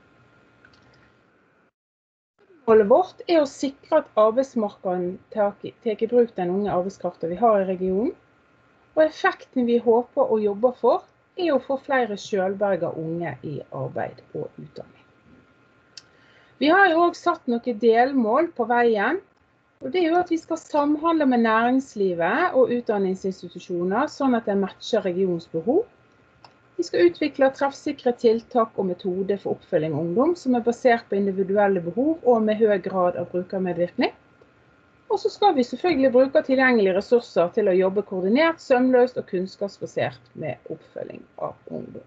Målet vårt er å sikre at arbeidsmarkedet tar i bruk den unge arbeidskraften vi har i regionen, og effekten vi håper å jobbe for er å få flere selvberget unge i arbeid og utdanning. Vi har jo også satt noen delmål på veien, og det er jo at vi skal samhandle med næringslivet og utdanningsinstitusjoner sånn at det matcher regionens behov. Vi skal utvikle treffsikre tiltak og metoder for oppfølging av ungdom som er basert på individuelle behov og med høy grad av brukermedvirkning. Og så skal vi selvfølgelig bruke tilgjengelige ressurser til å jobbe koordinert, sømløst og kunnskapsbasert med oppfølging av ungdom.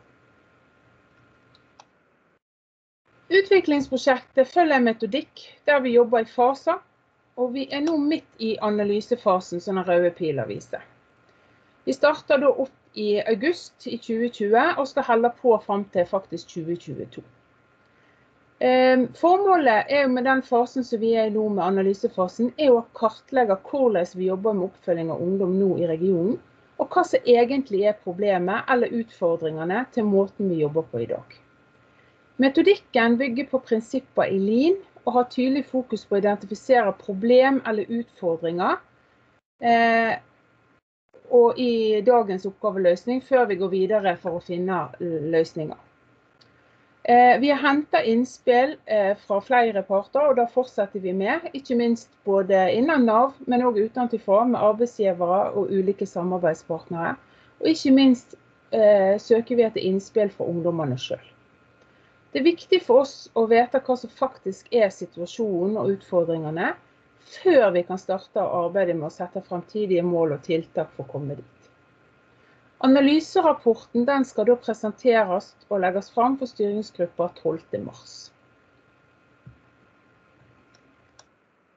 Utviklingsprosjektet følger en metodikk der vi jobber i faser, og vi er nå midt i analysefasen som den røde pilen viser. Vi starter da opp i august i tjue tjue og skal holde på frem til faktisk tjue tjueto. Formålet er jo med den fasen som vi er i nå med analysefasen, er å kartlegge hvordan vi jobber med oppfølging av ungdom nå i regionen, og hva som egentlig er problemet eller utfordringene til måten vi jobber på i dag. Metodikken bygger på prinsipper i Lean og har tydelig fokus på å identifisere problem eller utfordringer eh, og i dagens oppgaveløsning før vi går videre for å finne løsninger. Vi har hentet innspill fra flere parter, og da fortsetter vi med, ikke minst både innen Nav, men også utenfor med arbeidsgivere og ulike samarbeidspartnere. Og ikke minst eh, søker vi etter innspill fra ungdommene selv. Det er viktig for oss å vite hva som faktisk er situasjonen og utfordringene, før vi kan starte arbeidet med å sette fremtidige mål og tiltak for å komme dit. Analyserapporten den skal da presenteres og legges frem for styringsgruppa tolvte mars.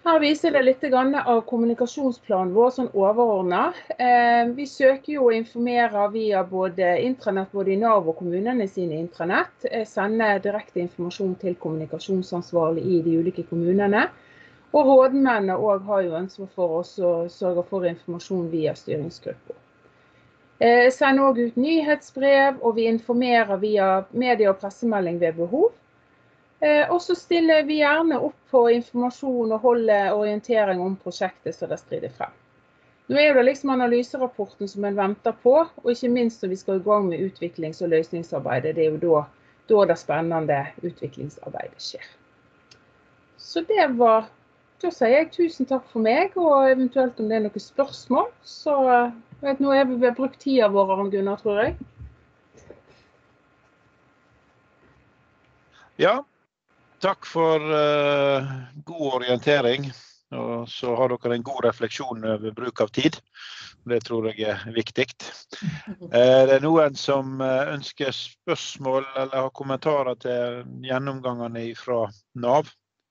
Her viser det litt grann av kommunikasjonsplanen vår, sånn overordnet. Eh, vi søker jo å informere via både intranett, både i Nav og kommunene sine intranett. Eh, sender direkte informasjon til kommunikasjonsansvarlig i de ulike kommunene. Og rådmennene også har jo ansvar for oss å sørge for informasjon via styringsgrupper. Eh, sender også ut nyhetsbrev, og vi informerer via media og pressemelding ved behov. Eh, og så stiller vi gjerne opp på informasjon og holder orientering om prosjektet så det strider frem. Nå er det liksom analyserapporten som en venter på, og ikke minst når vi skal i gang med utviklings- og løsningsarbeidet. Det er jo da, da det spennende utviklingsarbeidet skjer. Så det var, da sier jeg tusen takk for meg, og eventuelt om det er noen spørsmål, så vet, nå er vi ved brukt tida vår, Gunnar, tror jeg. Ja. Takk for uh, god orientering, og så har dere en god refleksjon over bruk av tid. Det tror jeg er viktig. Er det noen som ønsker spørsmål eller har kommentarer til gjennomgangene fra Nav?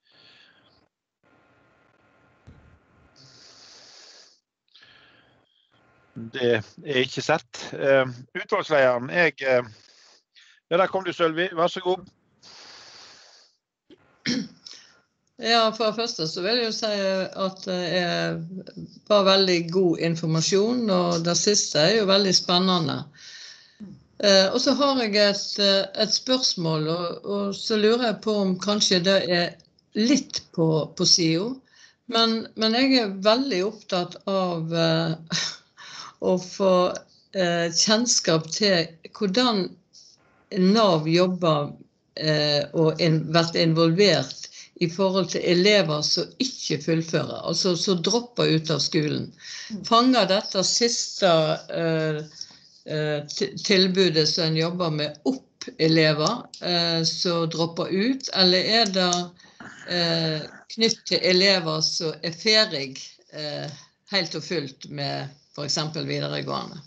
Det er ikke sett. Uh, utvalgslederen, jeg... Uh, ja, der kom du, Sølvi. Vær så god. Ja, for det første så vil jeg jo si at det var veldig god informasjon, og det siste er jo veldig spennende. Eh, og så har jeg et, et spørsmål, og, og så lurer jeg på om kanskje det er litt på, på siden, men, men jeg er veldig opptatt av eh, å få eh, kjennskap til hvordan Nav jobber eh, og in, vært involvert i forhold til elever som ikke fullfører, altså som dropper ut av skolen. Fanger dette siste uh, uh, tilbudet som en jobber med opp elever uh, som dropper ut, eller er det uh, knytt til elever som er ferdig uh, helt og fullt med for eksempel videregående?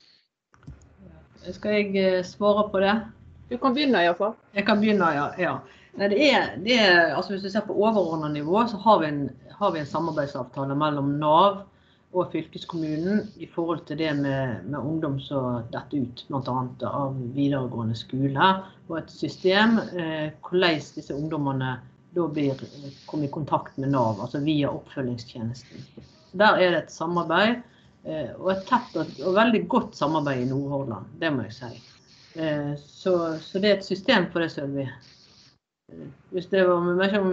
Skal jeg svare på det? Du kan begynne i hvert fall. Jeg kan begynne, ja. ja. Nei, det er, det er, altså hvis du ser på overordnet nivå, så har vi, en, har vi en samarbeidsavtale mellom Nav og fylkeskommunen i forhold til det med, med ungdom som detter ut, blant annet av videregående skole, og et system, eh, hvordan disse ungdommene da blir kommet i kontakt med Nav, altså via oppfølgingstjenesten. Så der er det et samarbeid, eh, og et tett og, og veldig godt samarbeid i Nordhordland, det må jeg si. Eh, så, så det er et system for det, Sølvi. Hvis det var med meg som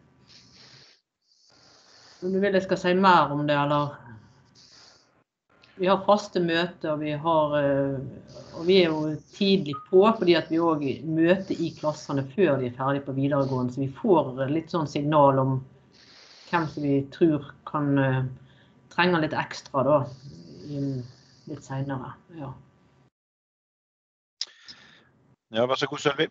om du vil jeg skal si mer om det, eller vi har faste møter, og vi, har, og vi er jo tidlig på, fordi at vi også møter i klassene før de er ferdige på videregående, så vi får litt sånn signal om hvem som vi tror kan trenge litt ekstra da, litt senere. Ja, ja vær så god, Sølvi.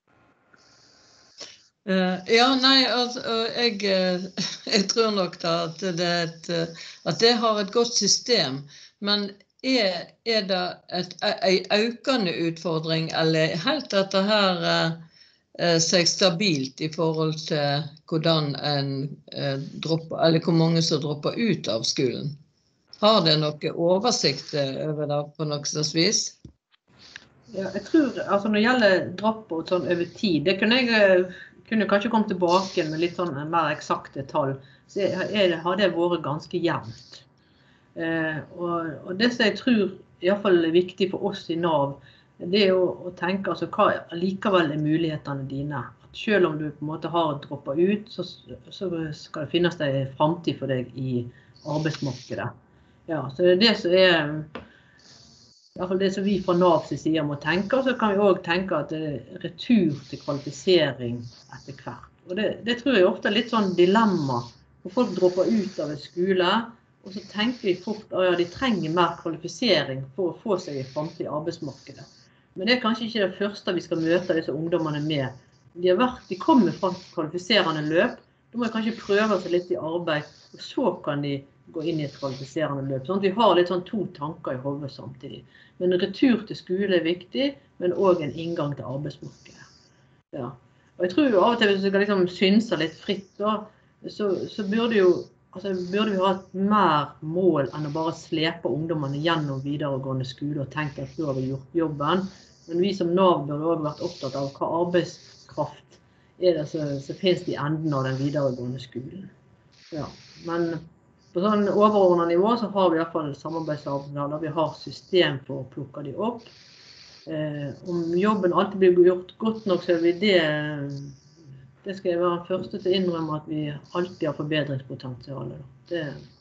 Uh, ja, nei, altså, jeg, jeg tror nok da at det, et, at det har et godt system, men er, er det et, en økende utfordring, eller helt dette her uh, seg stabilt i forhold til hvordan en uh, dropper, eller hvor mange som dropper ut av skolen? Har det noe oversikt over det på noe slags vis? Ja, jeg tror, altså når det gjelder dropout sånn over tid, det kunne jeg kunne kanskje komme tilbake med litt sånn mer eksakte tall, så er det, har det vært ganske jevnt. Eh, og, og det som jeg tror i hvert fall er viktig for oss i Nav, det er å, å tenke altså, hva likevel er mulighetene dine. At selv om du på en måte har droppet ut, så, så skal det finnes det en fremtid for deg i arbeidsmarkedet. Ja, så det er det som er i hvert fall det som vi fra Navs side må tenke, og så kan vi også tenke at det er retur til kvalifisering etter hvert. Og det, det tror jeg ofte er litt sånn dilemma, hvor folk dropper ut av en skole, og så tenker vi fort at ja, de trenger mer kvalifisering for å få seg i fremtid i arbeidsmarkedet. Men det er kanskje ikke det første vi skal møte disse ungdommene med. De, har vært, de kommer fra kvalifiserende løp, da må de kanskje prøve seg litt i arbeid, og så kan de gå inn i et kvalifiserende løp. Sånn at vi har litt sånn to tanker i hodet samtidig. Men retur til skole er viktig, men også en inngang til arbeidsmarkedet. Ja. Og jeg tror jo av og til hvis du skal liksom synse litt fritt da, så, så burde jo altså, burde vi ha et mer mål enn å bare slepe ungdommene gjennom videregående skole og tenke at da har vi gjort jobben. Men vi som Nav burde også vært opptatt av hva arbeidskraft er det som, som finnes i enden av den videregående skolen. Ja, men på sånn overordnet nivå så har vi i hvert fall samarbeidsavtaler, vi har system for å plukke de opp. Eh, om jobben alltid blir gjort godt nok, så er vi det Det skal jeg være den første til å innrømme at vi alltid har forbedringspotensial. Det...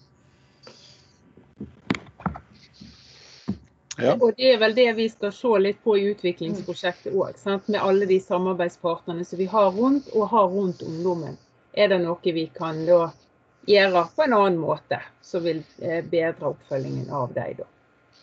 Ja. Og det er vel det vi skal se litt på i utviklingsprosjektet også, sant? Med alle de samarbeidspartnerne som vi har rundt og har rundt ungdommen. Er det noe vi kan da gjøre på en annen måte, som vil bedre oppfølgingen av deg da?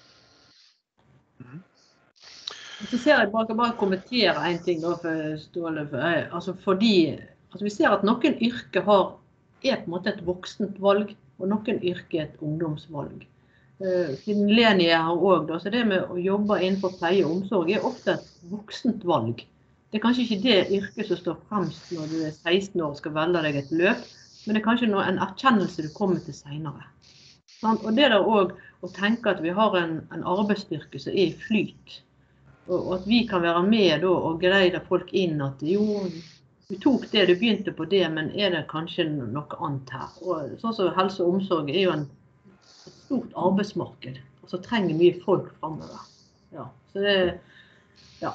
Mm. Så ser jeg bare, bare kommentere en ting da, for Ståle, for, altså fordi altså vi ser at noen yrker har, er på en måte et voksent valg, og noen yrker er et ungdomsvalg. Uh, siden Leni er her også, da, så det med å jobbe innenfor pleie og omsorg er ofte et voksent valg. Det er kanskje ikke det yrket som står fremst når du er seksten år og skal velge deg et løp, men det er kanskje noe, en erkjennelse du kommer til senere. Og det er også å tenke at vi har en, en arbeidsstyrke som er i flyt, og at vi kan være med da, og greide folk inn at jo, du tok det, du begynte på det, men er det kanskje noe annet her? Og sånn som helse og omsorg er jo en, et stort arbeidsmarked, og så trenger mye folk fremover. Ja, så det, ja.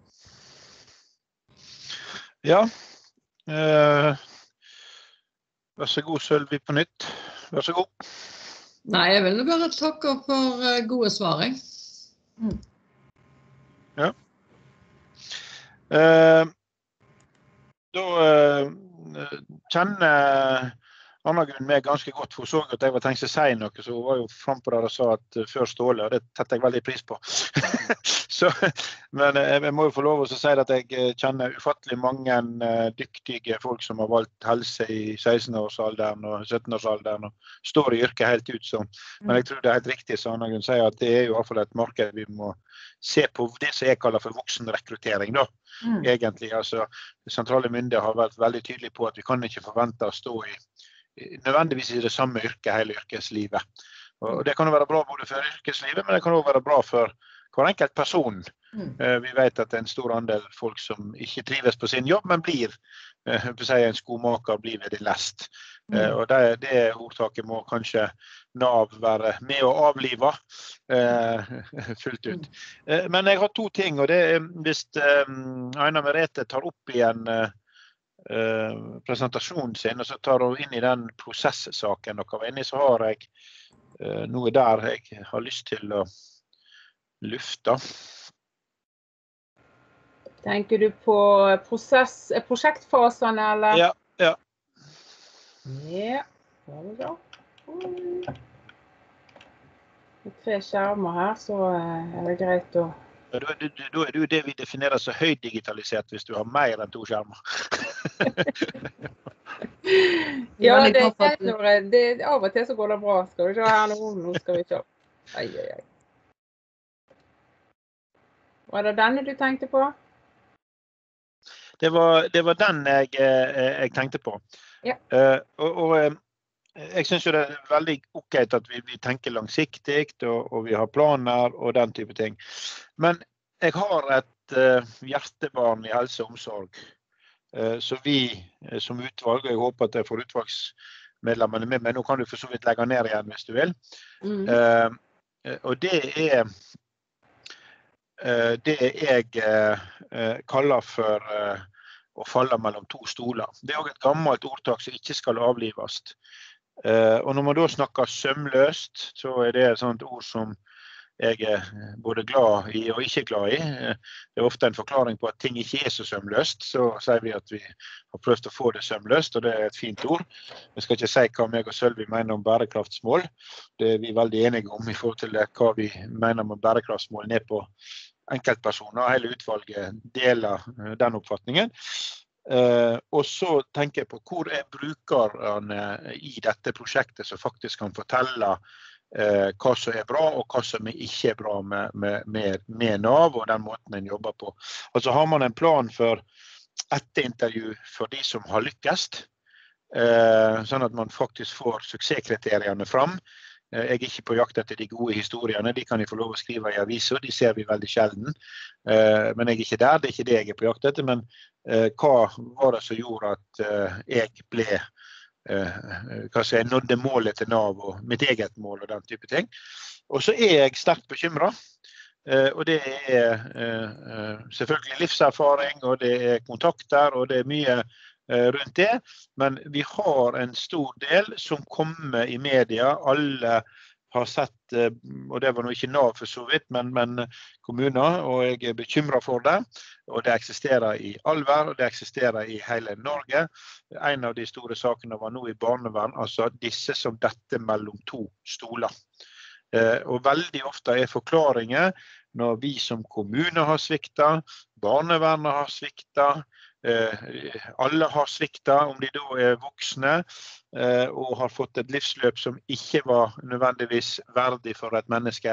Ja, eh, vær så god Sølvi på nytt, vær så god. Nei, jeg vil bare takke for uh, gode svaring. Mm. Ja. Eh, da eh, kjenner Anna-Gunn meg ganske godt, for hun så at jeg var tenkt å si noe, så hun var jo frem på der og sa at uh, før Ståle, og det setter jeg veldig pris på. så, men uh, jeg må jo få lov å si at jeg kjenner ufattelig mange uh, dyktige folk som har valgt helse i seksten-årsalderen og sytten-årsalderen og står i yrket helt ut som. Men jeg tror det er helt riktig, så Anna-Gunn sier at det er jo i hvert fall et marked vi må se på det som jeg kaller for voksenrekruttering da. Mm. Egentlig, altså, sentrale myndigheter har vært veldig tydelige på at vi kan ikke forvente å stå i nødvendigvis i det samme yrket hele yrkeslivet. Og det kan jo være bra både for yrkeslivet, men det kan også være bra for hver enkelt person. Mm. Vi vet at det er en stor andel folk som ikke trives på sin jobb, men blir, jeg vil si, en skomaker, blir ved det lest. Mm. Og det, det ordtaket må kanskje Nav være med å avlive eh, fullt ut. Mm. Men jeg har to ting, og det er hvis eh, Aina Merete tar opp igjen eh, Uh, presentasjonen sin, og så tar hun inn i den prosesssaken dere var inne i, så har jeg uh, noe der jeg har lyst til å lufte. Tenker du på prosess, prosjektfasen, eller? Ja, ja. Ja, hva er det da? Med tre skjermer her, så er det greit å... Da er det jo det vi definerer som høydigitalisert hvis du har mer enn to skjermer. ja, det er greit når det, av og til så går det bra. Skal vi se her nå, nå skal vi se. Ai, ai, ai. Var det denne du tenkte på? Det var, det var den jeg, jeg tenkte på. Ja. Uh, og, og jeg synes jo det er veldig ok at vi, vi tenker langsiktig, og, og vi har planer og den type ting. Men jeg har et uh, hjertebarn i helse og omsorg, uh, så vi uh, som utvalg, og jeg håper at jeg får utvalgsmedlemmene med meg, nå kan du for så vidt legge ned igjen hvis du vil. Mm. Uh, og det er uh, det jeg uh, kaller for uh, å falle mellom to stoler. Det er også et gammelt ordtak som ikke skal avlives. Uh, og når man da snakker sømløst, så er det et sånt ord som jeg er både glad i og ikke glad i. Det er ofte en forklaring på at ting ikke er så sømløst, så sier vi at vi har prøvd å få det sømløst, og det er et fint ord. Jeg skal ikke si hva meg og Sølvi mener om bærekraftsmål. Det er vi veldig enige om i forhold til hva vi mener om bærekraftsmål ned på enkeltpersoner, og hele utvalget deler den oppfatningen. Uh, og så tenker jeg på hvor er brukerne i dette prosjektet som faktisk kan fortelle uh, hva som er bra og hva som ikke er bra med, med, med, med Nav og den måten en jobber på. Altså har man en plan for etterintervju for de som har lykkes, sånn at man faktisk får suksesskriteriene fram. Jeg er ikke på jakt etter de gode historiene, de kan jeg få lov å skrive i aviser, de ser vi veldig sjelden. Men jeg er ikke der, det er ikke det jeg er på jakt etter, men hva var det som gjorde at jeg ble, hva skal jeg, nådde målet til NAV og mitt eget mål og den type ting. Og så er jeg sterkt bekymret, og det er selvfølgelig livserfaring, og det er kontakter, og det er mye rundt det, men vi har en stor del som kommer i media, alle har sett, og det var nå ikke NAV for så vidt, men, men kommuner, og jeg er bekymret for det, og det eksisterer i Alver, og det eksisterer i hele Norge. En av de store sakene var nå i barnevern, altså disse som dette mellom to stoler. Og veldig ofte er forklaringer når vi som kommune har sviktet, barnevernet har sviktet, alle har sviktet, om de da er voksne og har fått et livsløp som ikke var nødvendigvis verdig for et menneske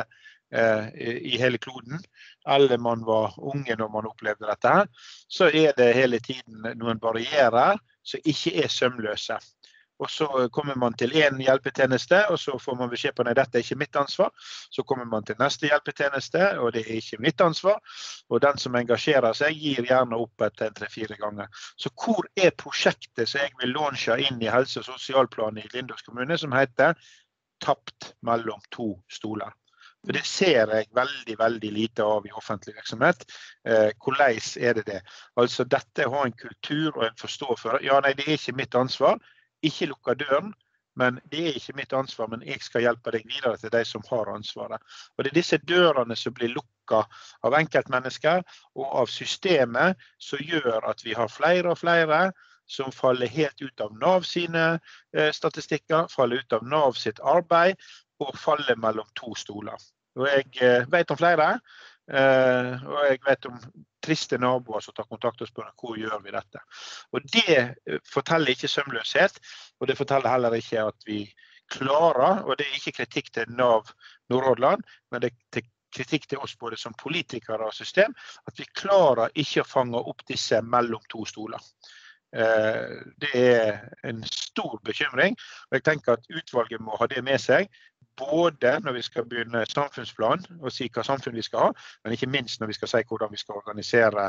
i hele kloden, eller man var unge når man opplevde dette her, så er det hele tiden noen barrierer som ikke er sømløse. Og så kommer man til en hjelpetjeneste, og så får man beskjed på at dette er ikke mitt ansvar. Så kommer man til neste hjelpetjeneste, og det er ikke mitt ansvar. Og den som engasjerer seg gir gjerne opp etter tre-fire ganger. Så hvor er prosjektet som jeg vil launche inn i helse- og sosialplanen i Lindås kommune, som heter «Tapt mellom to stoler»? For det ser jeg veldig, veldig lite av i offentlig virksomhet. Eh, hvordan er det det? Altså dette har en kultur og en forståelse. Ja, nei, det er ikke mitt ansvar. Ikke lukke døren, men det er ikke mitt ansvar, men jeg skal hjelpe deg videre til de som har ansvaret. Og det er disse dørene som blir lukket av enkeltmennesker og av systemet som gjør at vi har flere og flere som faller helt ut av NAV sine eh, statistikker, faller ut av NAV sitt arbeid og faller mellom to stoler. Og jeg eh, vet om flere, Uh, og jeg vet om triste naboer som tar kontakt og spør hvor gjør vi dette. Og det forteller ikke sømløshet, og det forteller heller ikke at vi klarer, og det er ikke kritikk til NAV Nordhordland, men det er kritikk til oss både som politikere og system, at vi klarer ikke å fange opp disse mellom to stoler. Uh, det er en stor bekymring, og jeg tenker at utvalget må ha det med seg, både når vi skal begynne samfunnsplan og si hva samfunn vi skal ha, men ikke minst når vi skal si hvordan vi skal organisere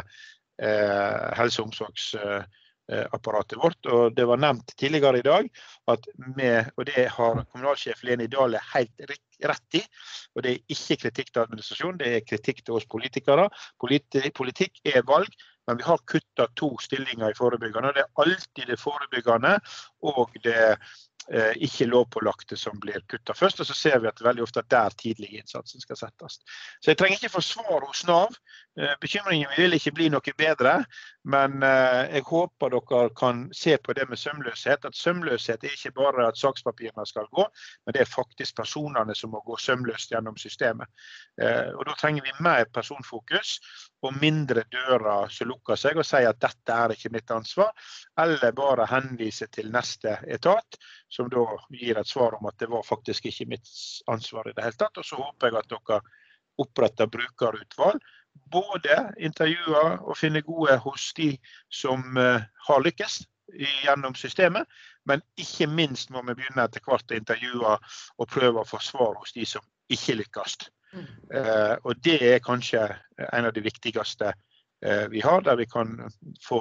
eh, helse- og omsorgsapparatet vårt. Og det var nevnt tidligere i dag, at med, og det har kommunalsjef Leni Dale helt rett i, og det er ikke kritikk til administrasjon, det er kritikk til oss politikere. Politi- politikk er valg, men vi har kuttet to stillinger i forebyggende, og det er alltid det forebyggende og det Eh, ikke lovpålagte som blir kuttet først, og så ser vi at veldig ofte at der tidlig innsatsen skal settes. Så jeg trenger ikke forsvar hos NAV. Eh, bekymringen vil ikke bli noe bedre, men eh, jeg håper dere kan se på det med sømløshet, at sømløshet er ikke bare at sakspapirene skal gå, men det er faktisk personene som må gå sømløst gjennom systemet. Eh, og da trenger vi mer personfokus, og mindre dører som lukker seg og sier at dette er ikke mitt ansvar, eller bare henvise til neste etat, som da gir et svar om at det var faktisk ikke mitt ansvar i det hele tatt. Og så håper jeg at dere oppretter brukerutvalg, både intervjuer og finne gode hos de som uh, har lykkes gjennom systemet, men ikke minst må vi begynne etter hvert å intervjue og prøve å få svar hos de som ikke lykkes. Mm. Uh, og det er kanskje en av de viktigste uh, vi har, der vi kan få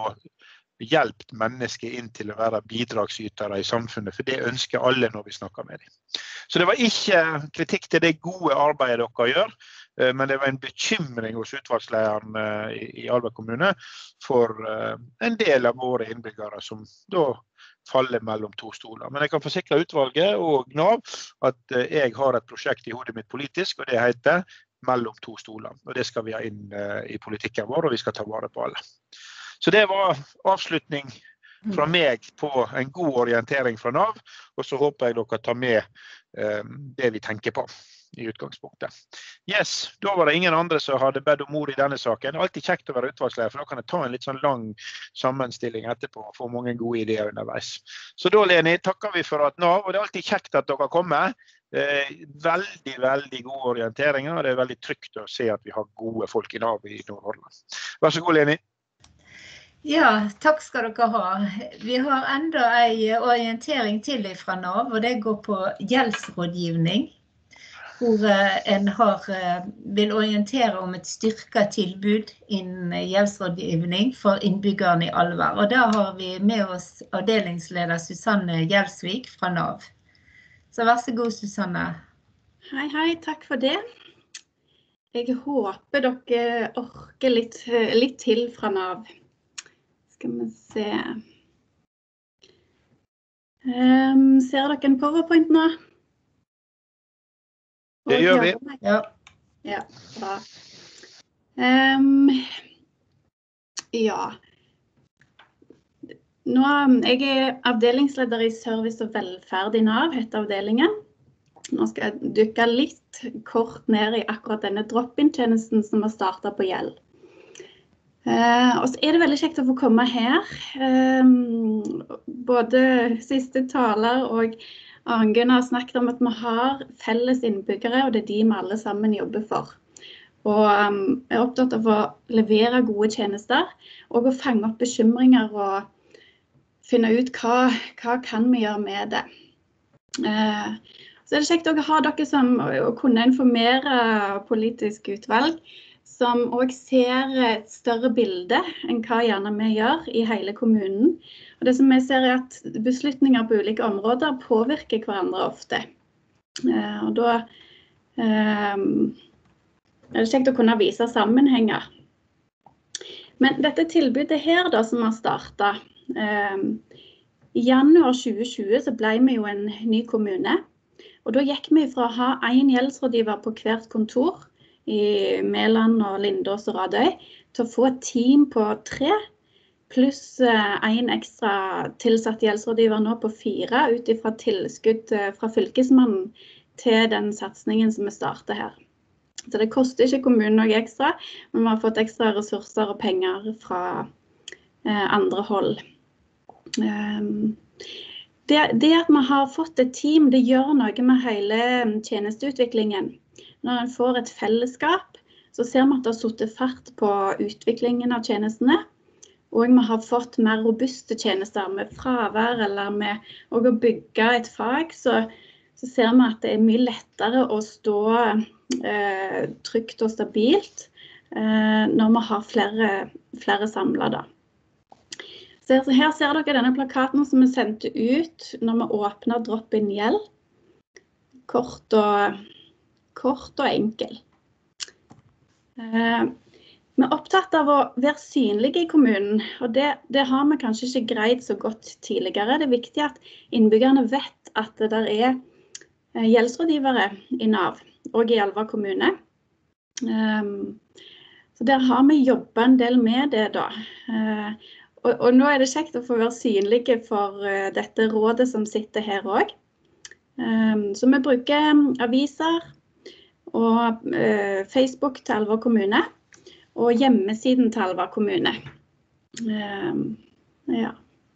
hjelpt mennesker inn til å være bidragsytere i samfunnet, for det ønsker alle når vi snakker med dem. Så det var ikke kritikk til det gode arbeidet dere gjør, men det var en bekymring hos utvalgslederen i Alver kommune for en del av våre innbyggere som da faller mellom to stoler. Men jeg kan forsikre utvalget og NAV at jeg har et prosjekt i hodet mitt politisk, og det heter mellom to stoler. Og det skal vi ha inn i politikken vår, og vi skal ta vare på alle. Så det var avslutning fra meg på en god orientering fra NAV, og så håper jeg dere tar med eh, det vi tenker på i utgangspunktet. Yes, da var det ingen andre som hadde bedt om ord i denne saken. Det er alltid kjekt å være utvalgsleder, for da kan jeg ta en litt sånn lang sammenstilling etterpå og få mange gode ideer underveis. Så da, Leni, takker vi for at NAV, og det er alltid kjekt at dere kommer. Eh, veldig, veldig gode orienteringer, og det er veldig trygt å se at vi har gode folk i NAV i Nordhordland. Vær så god, Leni. Ja, takk skal dere ha. Vi har enda en orientering til fra Nav, og det går på gjeldsrådgivning, hvor en har, vil orientere om et styrket tilbud innen gjeldsrådgivning for innbyggerne i Alver. Og da har vi med oss avdelingsleder Susanne Gjelsvik fra Nav. Så vær så god, Susanne. Hei, hei, takk for det. Jeg håper dere orker litt, litt til fra Nav. Skal vi se. Um, ser dere en PowerPoint nå? Det gjør vi. Ja. Ja, bra. Um, ja. Nå, jeg er avdelingsleder i Service og velferd i Nav, heter avdelingen. Nå skal jeg dykke litt kort ned i akkurat denne drop-in-tjenesten som har startet på gjeld. Uh, og så er det veldig kjekt å få komme her. Um, både siste taler og Arngunn har snakket om at vi har felles innbyggere, og det er de vi alle sammen jobber for. Og um, jeg er opptatt av å levere gode tjenester, og å fange opp bekymringer og finne ut hva, hva kan vi gjøre med det. Uh, så er det kjekt å ha dere som å kunne informere politisk utvalg, som også ser et større bilde enn hva gjerne vi gjør i hele kommunen. Og det som jeg ser er at beslutninger på ulike områder påvirker hverandre ofte. Eh, og da eh, er det kjekt å kunne vise sammenhenger. Men dette tilbudet her da, som har startet, eh, i januar tjue tjue så ble vi jo en ny kommune. Og da gikk vi fra å ha en gjeldsrådgiver på hvert kontor, i Meland og Lindås og Radøy, til å få et team på tre, pluss en ekstra tilsatt gjeldsrådgiver nå på fire, ut fra tilskudd fra fylkesmannen til den satsningen som vi starter her. Så det koster ikke kommunen noe ekstra, men vi har fått ekstra ressurser og penger fra eh, andre hold. Um, det, det at vi har fått et team, det gjør noe med hele tjenesteutviklingen. Når en får et fellesskap, så ser vi at det har satt fart på utviklingen av tjenestene, og vi har fått mer robuste tjenester med fravær eller med å bygge et fag, så, så ser vi at det er mye lettere å stå eh, trygt og stabilt eh, når vi har flere, flere samlet da. Så her ser dere denne plakaten som vi sendte ut når vi åpnet drop-in gjeld. Kort og Kort og enkel. Eh, vi er opptatt av å være synlige i kommunen, og det, det har vi kanskje ikke greid så godt tidligere. Det er viktig at innbyggerne vet at det der er gjeldsrådgivere i Nav, og i Alver kommune. Eh, så der har vi jobbet en del med det da. Eh, og, og nå er det kjekt å få være synlige for uh, dette rådet som sitter her også. Eh, så vi bruker aviser, og eh, Facebook til Alver kommune, og hjemmesiden til Alver kommune. Um, ja.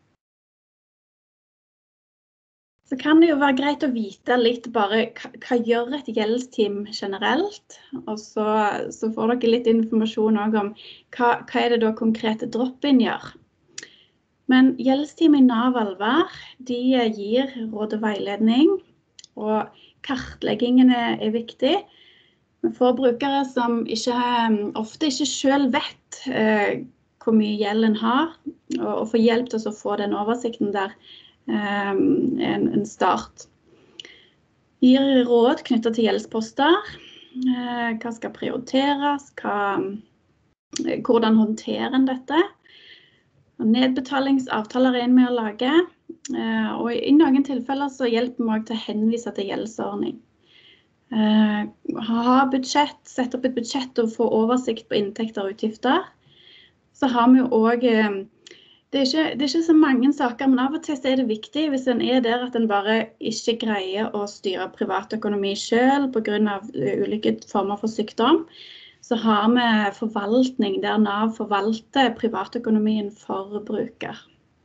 Så kan det jo være greit å vite litt bare hva, hva gjør et gjeldsteam generelt, og så, så får dere litt informasjon også om hva, hva er det da konkrete drop-in gjør. Men gjeldsteam i Nav Alver, de gir råd og veiledning, og kartleggingene er viktig. Vi får brukere som ikke, ofte ikke selv vet eh, hvor mye gjeld en har, og, og får hjelp til å få den oversikten der eh, en, en start. Gir råd knyttet til gjeldsposter, eh, hva skal prioriteres, hva, hvordan håndterer en dette. Og nedbetalingsavtaler er en med å lage, eh, og i noen tilfeller så hjelper vi også til å henvise til gjeldsordning. Uh, ha budsjett, sette opp et budsjett og få oversikt på inntekter og utgifter. Så har vi jo også, uh, det, er ikke, det er ikke så mange saker, men av og til er det viktig hvis en er der at en bare ikke greier å styre privatøkonomi selv på grunn av ulike former for sykdom. Så har vi forvaltning der Nav forvalter privatøkonomien for bruker.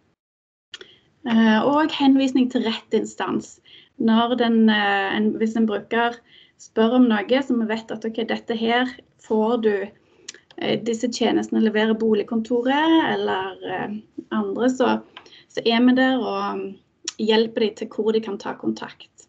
Uh, og henvisning til rett instans. Når den, en, hvis en bruker spør om noe som vi vet at okay, dette her får du disse tjenestene leverer boligkontoret eller andre, så, så er vi der og hjelper de til hvor de kan ta kontakt.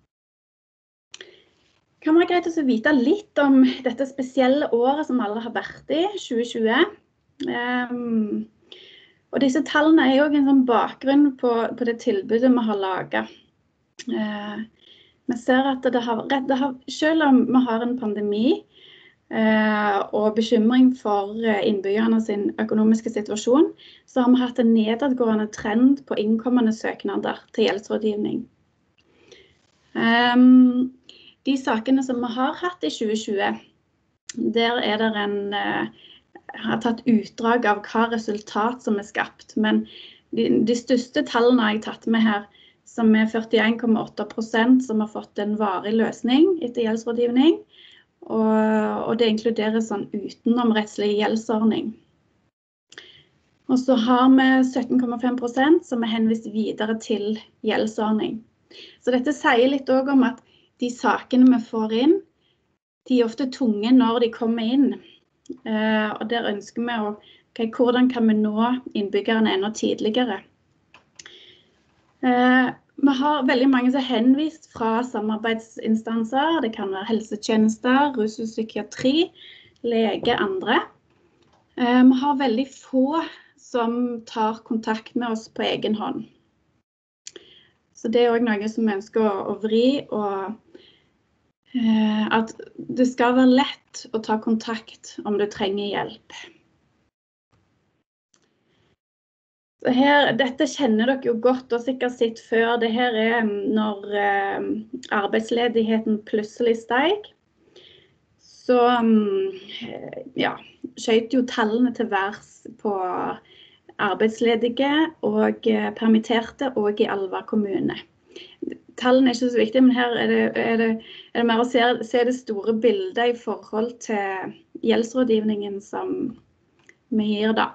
Det kan være greit å vite litt om dette spesielle året som alle har vært i, tjue tjue. Um, og disse tallene er jo en sånn bakgrunn på, på det tilbudet vi har laget. Uh, vi ser at det har, det har, selv om vi har en pandemi, Uh, og bekymring for uh, innbyggerne sin økonomiske situasjon, så har vi hatt en nedadgående trend på innkommende søknader til gjeldsrådgivning. Um, de sakene som vi har hatt i tjue tjue, der er det en, uh, har tatt utdrag av hva resultat som er skapt, men de, de største tallene har jeg tatt med her, som er førtien komma åtte prosent som har fått en varig løsning etter gjeldsrådgivning, Og, og det inkluderer sånn utenomrettslig gjeldsordning. Og så har vi sytten komma fem prosent som er henvist videre til gjeldsordning. Så dette sier litt også om at de sakene vi får inn, de er ofte tunge når de kommer inn. Eh, og der ønsker vi å, okay, hvordan kan vi nå innbyggerne enda tidligere? Eh, Vi har veldig mange som er henvist fra samarbeidsinstanser. Det kan være helsetjenester, rus og psykiatri, lege, andre. Vi har veldig få som tar kontakt med oss på egen hånd. Så det er også noe som vi ønsker å, å vri, og at det skal være lett å ta kontakt om du trenger hjelp. Så her, dette kjenner dere jo godt og sikkert sett før. Det her er når eh, arbeidsledigheten plutselig steg. Så ja, skjøt jo tallene til værs på arbeidsledige og permitterte og i Alva kommune. Tallene er ikke så viktige, men her er det, er det, er det mer å se, se det store bildet i forhold til gjeldsrådgivningen som vi gir da.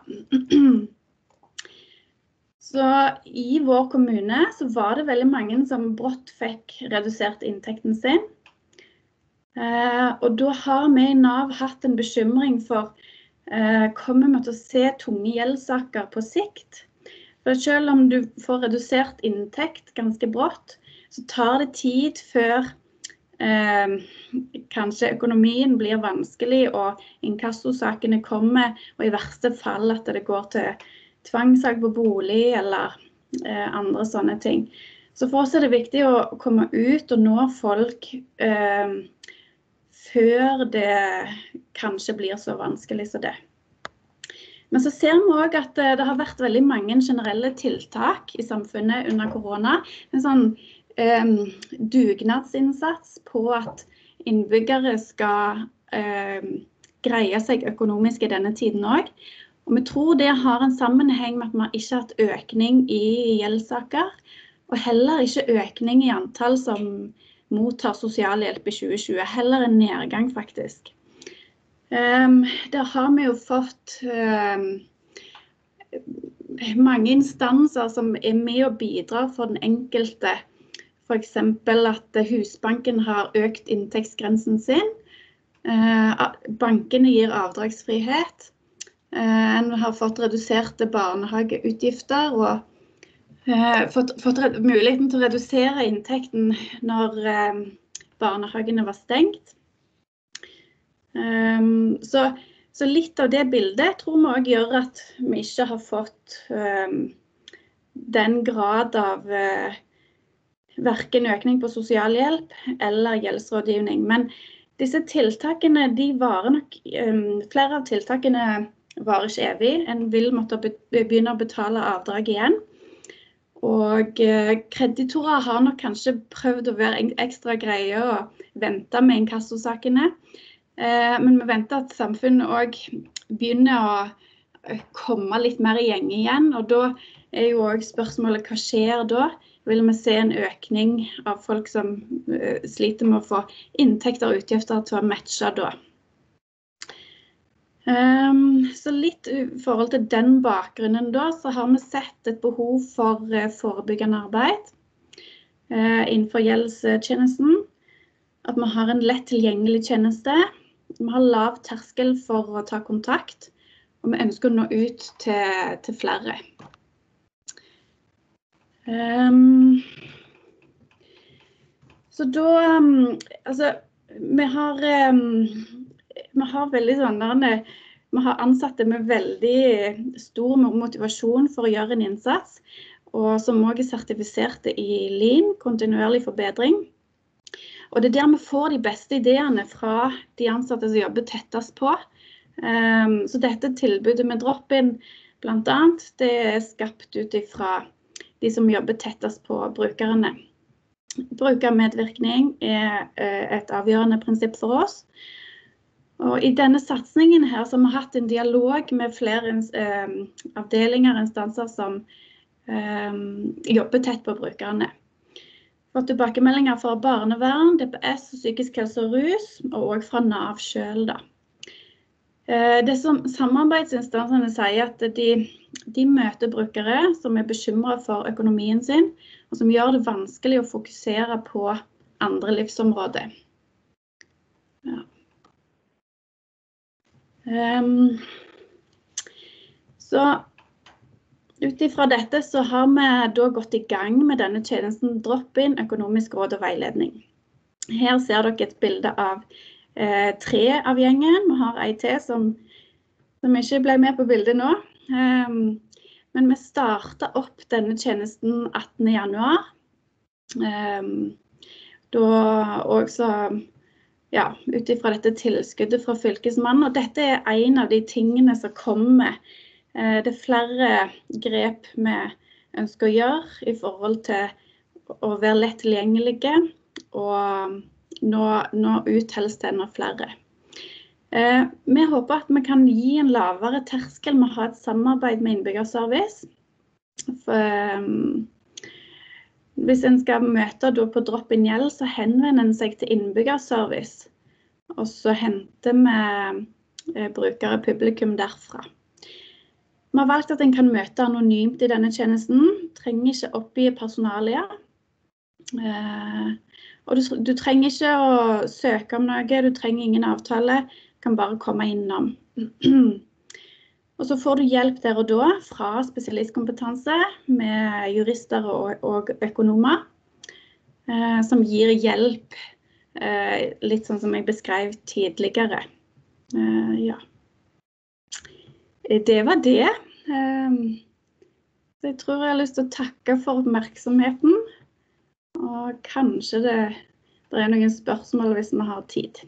Så i vår kommune så var det veldig mange som brått fikk redusert inntekten sin. Eh, og da har vi i Nav hatt en bekymring for eh, kommer vi til å se tunge gjeldssaker på sikt. For selv om du får redusert inntekt ganske brått, så tar det tid før eh, kanskje økonomien blir vanskelig og inkassosakene kommer, og i verste fall at det går til tvangssalg på bolig eller eh, andre sånne ting. Så for oss er det viktig å komme ut og nå folk eh, før det kanskje blir så vanskelig som det. Men så ser vi også at eh, det har vært veldig mange generelle tiltak i samfunnet under korona. En sånn eh, dugnadsinnsats på at innbyggere skal eh, greie seg økonomisk i denne tiden også. Og vi tror det har en sammenheng med at man ikke har hatt økning i gjeldssaker, og heller ikke økning i antall som mottar sosialhjelp i tjue tjue, heller en nedgang faktisk. Um, der har vi jo fått um, mange instanser som er med og bidrar for den enkelte. For eksempel at Husbanken har økt inntektsgrensen sin, uh, bankene gir avdragsfrihet, En har fått reduserte barnehageutgifter og eh, fått, fått muligheten til å redusere inntekten når eh, barnehagene var stengt. Um, så, så litt av det bildet tror vi også gjør at vi ikke har fått um, den grad av uh, hverken økning på sosialhjelp eller gjeldsrådgivning. Men disse tiltakene, de varer nok, um, flere av tiltakene varer ikke evig. En vil måtte begynne å betale avdrag igjen. Og eh, kreditorer har nok kanskje prøvd å være ekstra greie og vente med inkassosakene. Eh, men vi venter at samfunnet også begynner å komme litt mer i gjenge igjen. Og da er jo også spørsmålet, hva skjer da? Vil vi se en økning av folk som uh, sliter med å få inntekter og utgifter til å matche da? Um, så litt i forhold til den bakgrunnen da, så har vi sett et behov for uh, forebyggende arbeid uh, innenfor gjeldstjenesten. At vi har en lett tilgjengelig tjeneste. vi har lav terskel for å ta kontakt, og vi ønsker å nå ut til, til flere. Um, så da, um, altså, vi har, um, vi har veldig sånn, vi har ansatte med veldig stor motivasjon for å gjøre en innsats, og som også er sertifiserte i Lean, kontinuerlig forbedring. Og det er der vi får de beste ideene fra de ansatte som jobber tettest på. Um, så dette tilbudet med drop-in, blant annet, det er skapt ut fra de som jobber tettest på brukerne. Brukermedvirkning er uh, et avgjørende prinsipp for oss. Og i denne satsningen her så har vi hatt en dialog med flere uh, avdelinger og instanser som uh, jobber tett på brukerne. Fått tilbakemeldinger fra barnevern, D P S, psykisk helse og rus, og også fra NAV selv da. Det som samarbeidsinstansene sier at de, de møter brukere som er bekymret for økonomien sin, og som gjør det vanskelig å fokusere på andre livsområder. Ja. Um, så utifra dette så har vi da gått i gang med denne tjenesten drop-in, økonomisk råd og veiledning. Her ser dere et bilde av Eh, tre av gjengen. Vi har I T som, som ikke ble med på bildet nå. Um, men vi startet opp denne tjenesten attende januar. Um, da også, ja, utifra dette tilskuddet fra fylkesmannen. Og dette er en av de tingene som kommer. Uh, det er flere grep vi ønsker å gjøre i forhold til å være lett tilgjengelige og Nå, nå ut helst enda flere. Eh, vi håper at vi kan gi en lavere terskel med å ha et samarbeid med innbyggerservice. For, um, hvis en skal møte da på drop-in gjeld, så henvender en seg til innbyggerservice. Og så henter vi eh, brukere publikum derfra. Vi har valgt at en kan møte anonymt i denne tjenesten. Trenger ikke oppgi personalia. Eh, Og du, du trenger ikke å søke om noe, du trenger ingen avtale, kan bare komme innom. Og så får du hjelp der og da fra spesialistkompetanse med jurister og, og økonomer, eh, som gir hjelp, eh, litt sånn som jeg beskrev tidligere. Eh, ja. Det var det. Eh, så jeg tror jeg har lyst til å takke for oppmerksomheten. Og kanskje det, det er noen spørsmål hvis vi har tid.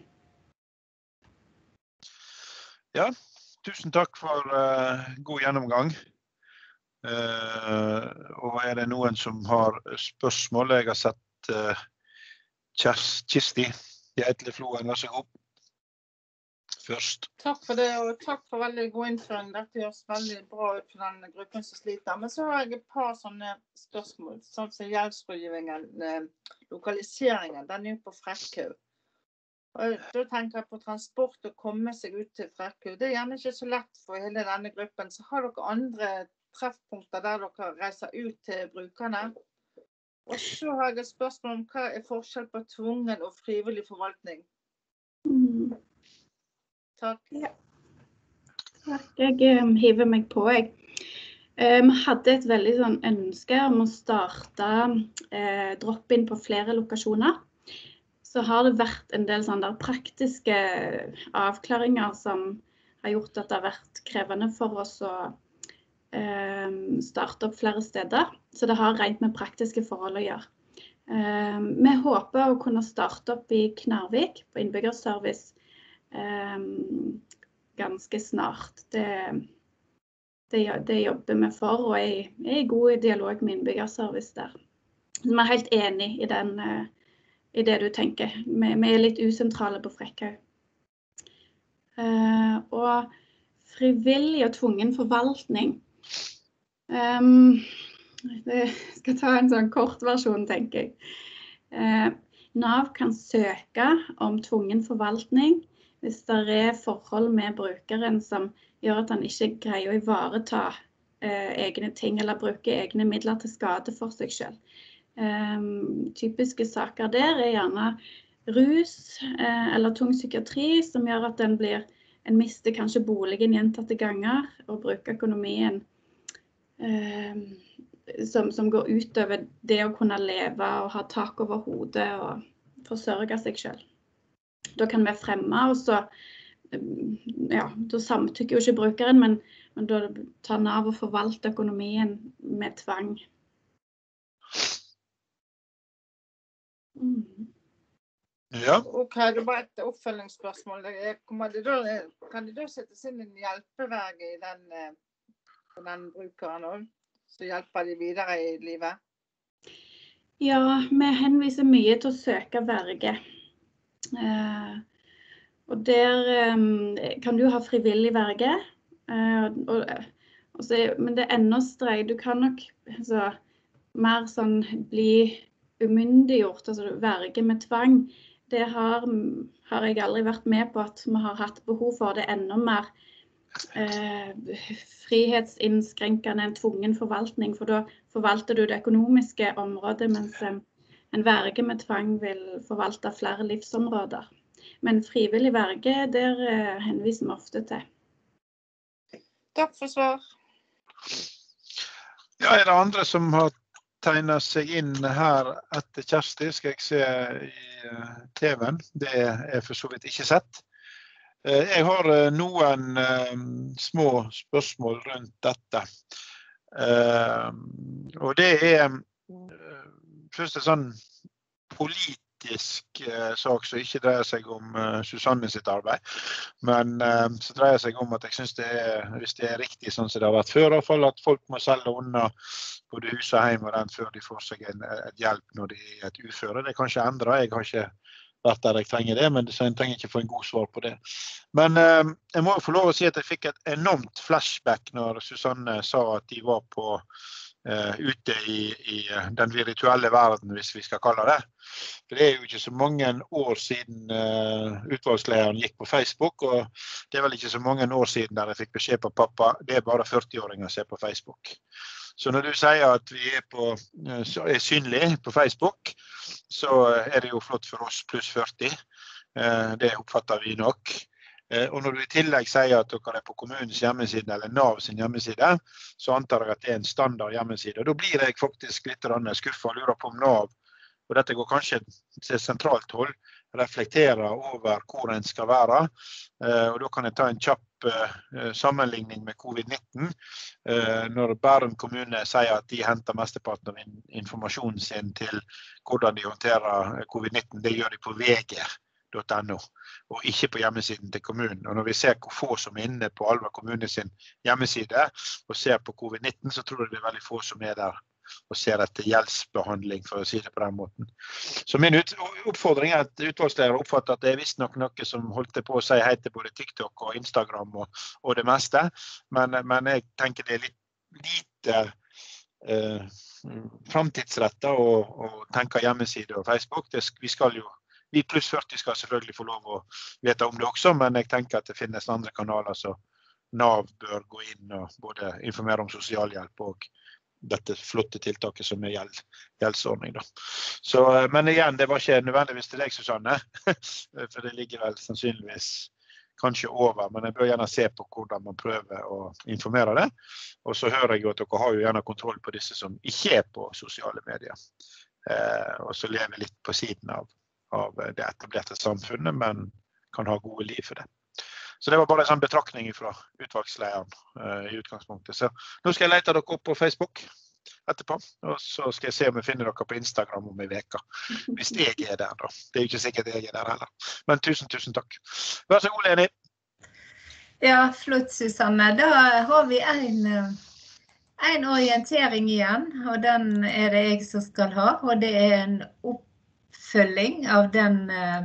Ja, tusen takk for uh, god gjennomgang. Uh, og er det noen som har spørsmål? Jeg har sett uh, Kirsti Geitle Floen, vær så god. Først. Takk for det, og takk for veldig god innføring. Dette gjøres veldig bra ut for den gruppen som sliter. Men så har jeg et par sånne spørsmål, sånn som gjeldsrådgivningen, lokaliseringen, den er jo på Frekkhaug. Og da tenker jeg på transport og komme seg ut til Frekkhaug. Det er gjerne ikke så lett for hele denne gruppen. Så har dere andre treffpunkter der dere reiser ut til brukerne? Og så har jeg et spørsmål om hva er forskjell på tvungen og frivillig forvaltning? Mm. Takk. Ja. Takk, jeg um, hiver meg på. Jeg um, hadde et veldig sånn ønske om å starte uh, drop-in på flere lokasjoner. Så har det vært en del sånne der praktiske avklaringer som har gjort at det har vært krevende for oss å um, starte opp flere steder. Så det har rent med praktiske forhold å gjøre. Um, vi håper å kunne starte opp i Knarvik på innbyggerservice Um, ganske snart. Det, det, det jobber vi for, og jeg, jeg er god i dialog med innbyggerservice der. Så vi er helt enig i, den, uh, i det du tenker. Vi, vi er litt usentrale på Frekkhaug. Uh, og frivillig og tvungen forvaltning. Um, jeg skal ta en sånn kort versjon, tenker jeg. Uh, NAV kan søke om tvungen forvaltning hvis det er forhold med brukeren som gjør at han ikke greier å ivareta eh, egne ting eller bruke egne midler til skade for seg selv. Um, typiske saker der er gjerne rus eh, eller tung psykiatri, som gjør at en, blir, en mister kanskje boligen gjentatte ganger, og bruker økonomien eh, som, som går ut over det å kunne leve og ha tak over hodet og forsørge seg selv. Da kan vi fremme, og så ja, da samtykker jo ikke brukeren, men, men da tar Nav og forvalter økonomien med tvang. Mm. Ja. Ok, det var et oppfølgingsspørsmål. Kan det da, kan det da settes inn en hjelpeverge i den, den brukeren også, så hjelper de videre i livet? Ja, vi henviser mye til å søke verge. Eh, Og der um, kan du ha frivillig verge, uh, og, og så, men det er enda streg. Du kan nok altså, mer sånn bli umyndiggjort, altså verge med tvang. Det har, har jeg aldri vært med på at vi har hatt behov for. Det er enda mer uh, frihetsinnskrenkende enn tvungen forvaltning, for da forvalter du det økonomiske området, mens um, en verge med tvang vil forvalte flere livsområder. Men frivillig verge, der eh, henviser vi ofte til. Takk for svar. Ja, er det andre som har tegnet seg inn her etter Kjersti, skal jeg se i uh, T V-en. Det er for så vidt ikke sett. Uh, jeg har uh, noen uh, små spørsmål rundt dette. Uh, og det er uh, først en sånn politisk eh, sak som ikke dreier seg om uh, Susanne sitt arbeid, men uh, så dreier det seg om at jeg synes det er, hvis det er riktig sånn som det har vært før, i hvert fall at folk må selge unna både hus og hjem og den før de får seg en, et hjelp når de er et uføre. Det er kanskje endret, jeg har ikke vært der jeg trenger det, men så jeg trenger ikke få en god svar på det. Men uh, jeg må få lov å si at jeg fikk et enormt flashback når Susanne sa at de var på Uh, ute i, i den virtuelle verden, hvis vi skal kalle det. For det er jo ikke så mange år siden uh, utvalgslederen gikk på Facebook, og det er vel ikke så mange år siden der jeg fikk beskjed på pappa, det er bare førti-åringer som er på Facebook. Så når du sier at vi er, på, uh, er synlige på Facebook, så er det jo flott for oss pluss førti. Uh, det oppfatter vi nok. Og når du i tillegg sier at dere er på kommunens hjemmeside eller Nav sin hjemmeside, så antar jeg at det er en standard hjemmeside. Og da blir jeg faktisk litt skuffet og lurer på om Nav, og dette går kanskje til sentralt hold, reflekterer over hvor en skal være. Og da kan jeg ta en kjapp sammenligning med covid nitten. Når Bærum kommune sier at de henter mesteparten av informasjonen sin til hvordan de håndterer covid nitten, det gjør de på V G. .no, og ikke på hjemmesiden til kommunen. Og når vi ser hvor få som er inne på Alver kommune sin hjemmeside og ser på covid nitten, så tror jeg det er veldig få som er der og ser etter gjeldsbehandling, for å si det på den måten. Så min ut oppfordring er at utvalgsledere oppfatter at det er visst nok noe som holdt på å si hei til både TikTok og Instagram og, og det meste, men, men jeg tenker det er litt lite eh, fremtidsrettet å, å tenke hjemmeside og Facebook. Det, vi skal jo Vi pluss førti skal selvfølgelig få lov å vite om det også, men jeg tenker at det finnes andre kanaler, så Nav bør gå inn og både informere om sosialhjelp og dette flotte tiltaket som er gjeld, gjeldsordning. Da. Så, men igjen, det var ikke nødvendigvis til deg, Susanne, for det ligger vel sannsynligvis kanskje over, men jeg bør gjerne se på hvordan man prøver å informere det. Og så hører jeg jo at dere har jo gjerne kontroll på disse som ikke er på sosiale medier, eh, og så lever litt på siden av av det etablerte samfunnet, men kan ha gode liv for det. Så det var bare en sånn betraktning fra utvalgslederen uh, i utgangspunktet. Så nå skal jeg lete dere opp på Facebook etterpå, og så skal jeg se om jeg finner dere på Instagram om en veka, hvis jeg er der da. Det er jo ikke sikkert jeg er der heller. Men tusen, tusen takk. Vær så god, Leni. Ja, flott, Susanne. Da har vi en, en orientering igjen, og den er det jeg som skal ha, og det er en opp oppfølging av den eh,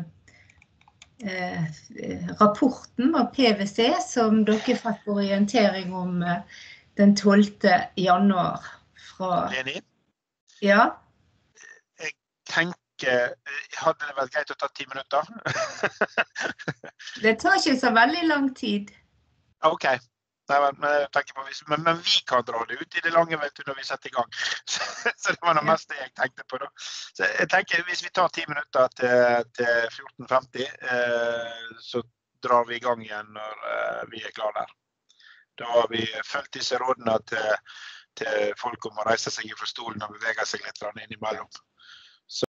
eh, rapporten av P V C som dere fikk orientering om eh, den tolvte januar. Fra... Leni? Ja? Jeg tenker, hadde det vært greit å ta ti minutter? Det tar ikke så veldig lang tid. Ok, Nei, men, men, jeg tenker på, hvis- men, men vi kan dra det ut i det lange vet du, når vi setter i gang. Så, så det var det meste jeg tenkte på da. Så jeg tenker, hvis vi tar ti minutter til, til fjorten femti, eh, så drar vi i gang igjen når eh, vi er klar der. Da har vi følt disse rådene til, til folk om å reise seg fra stolen og bevege seg litt innimellom.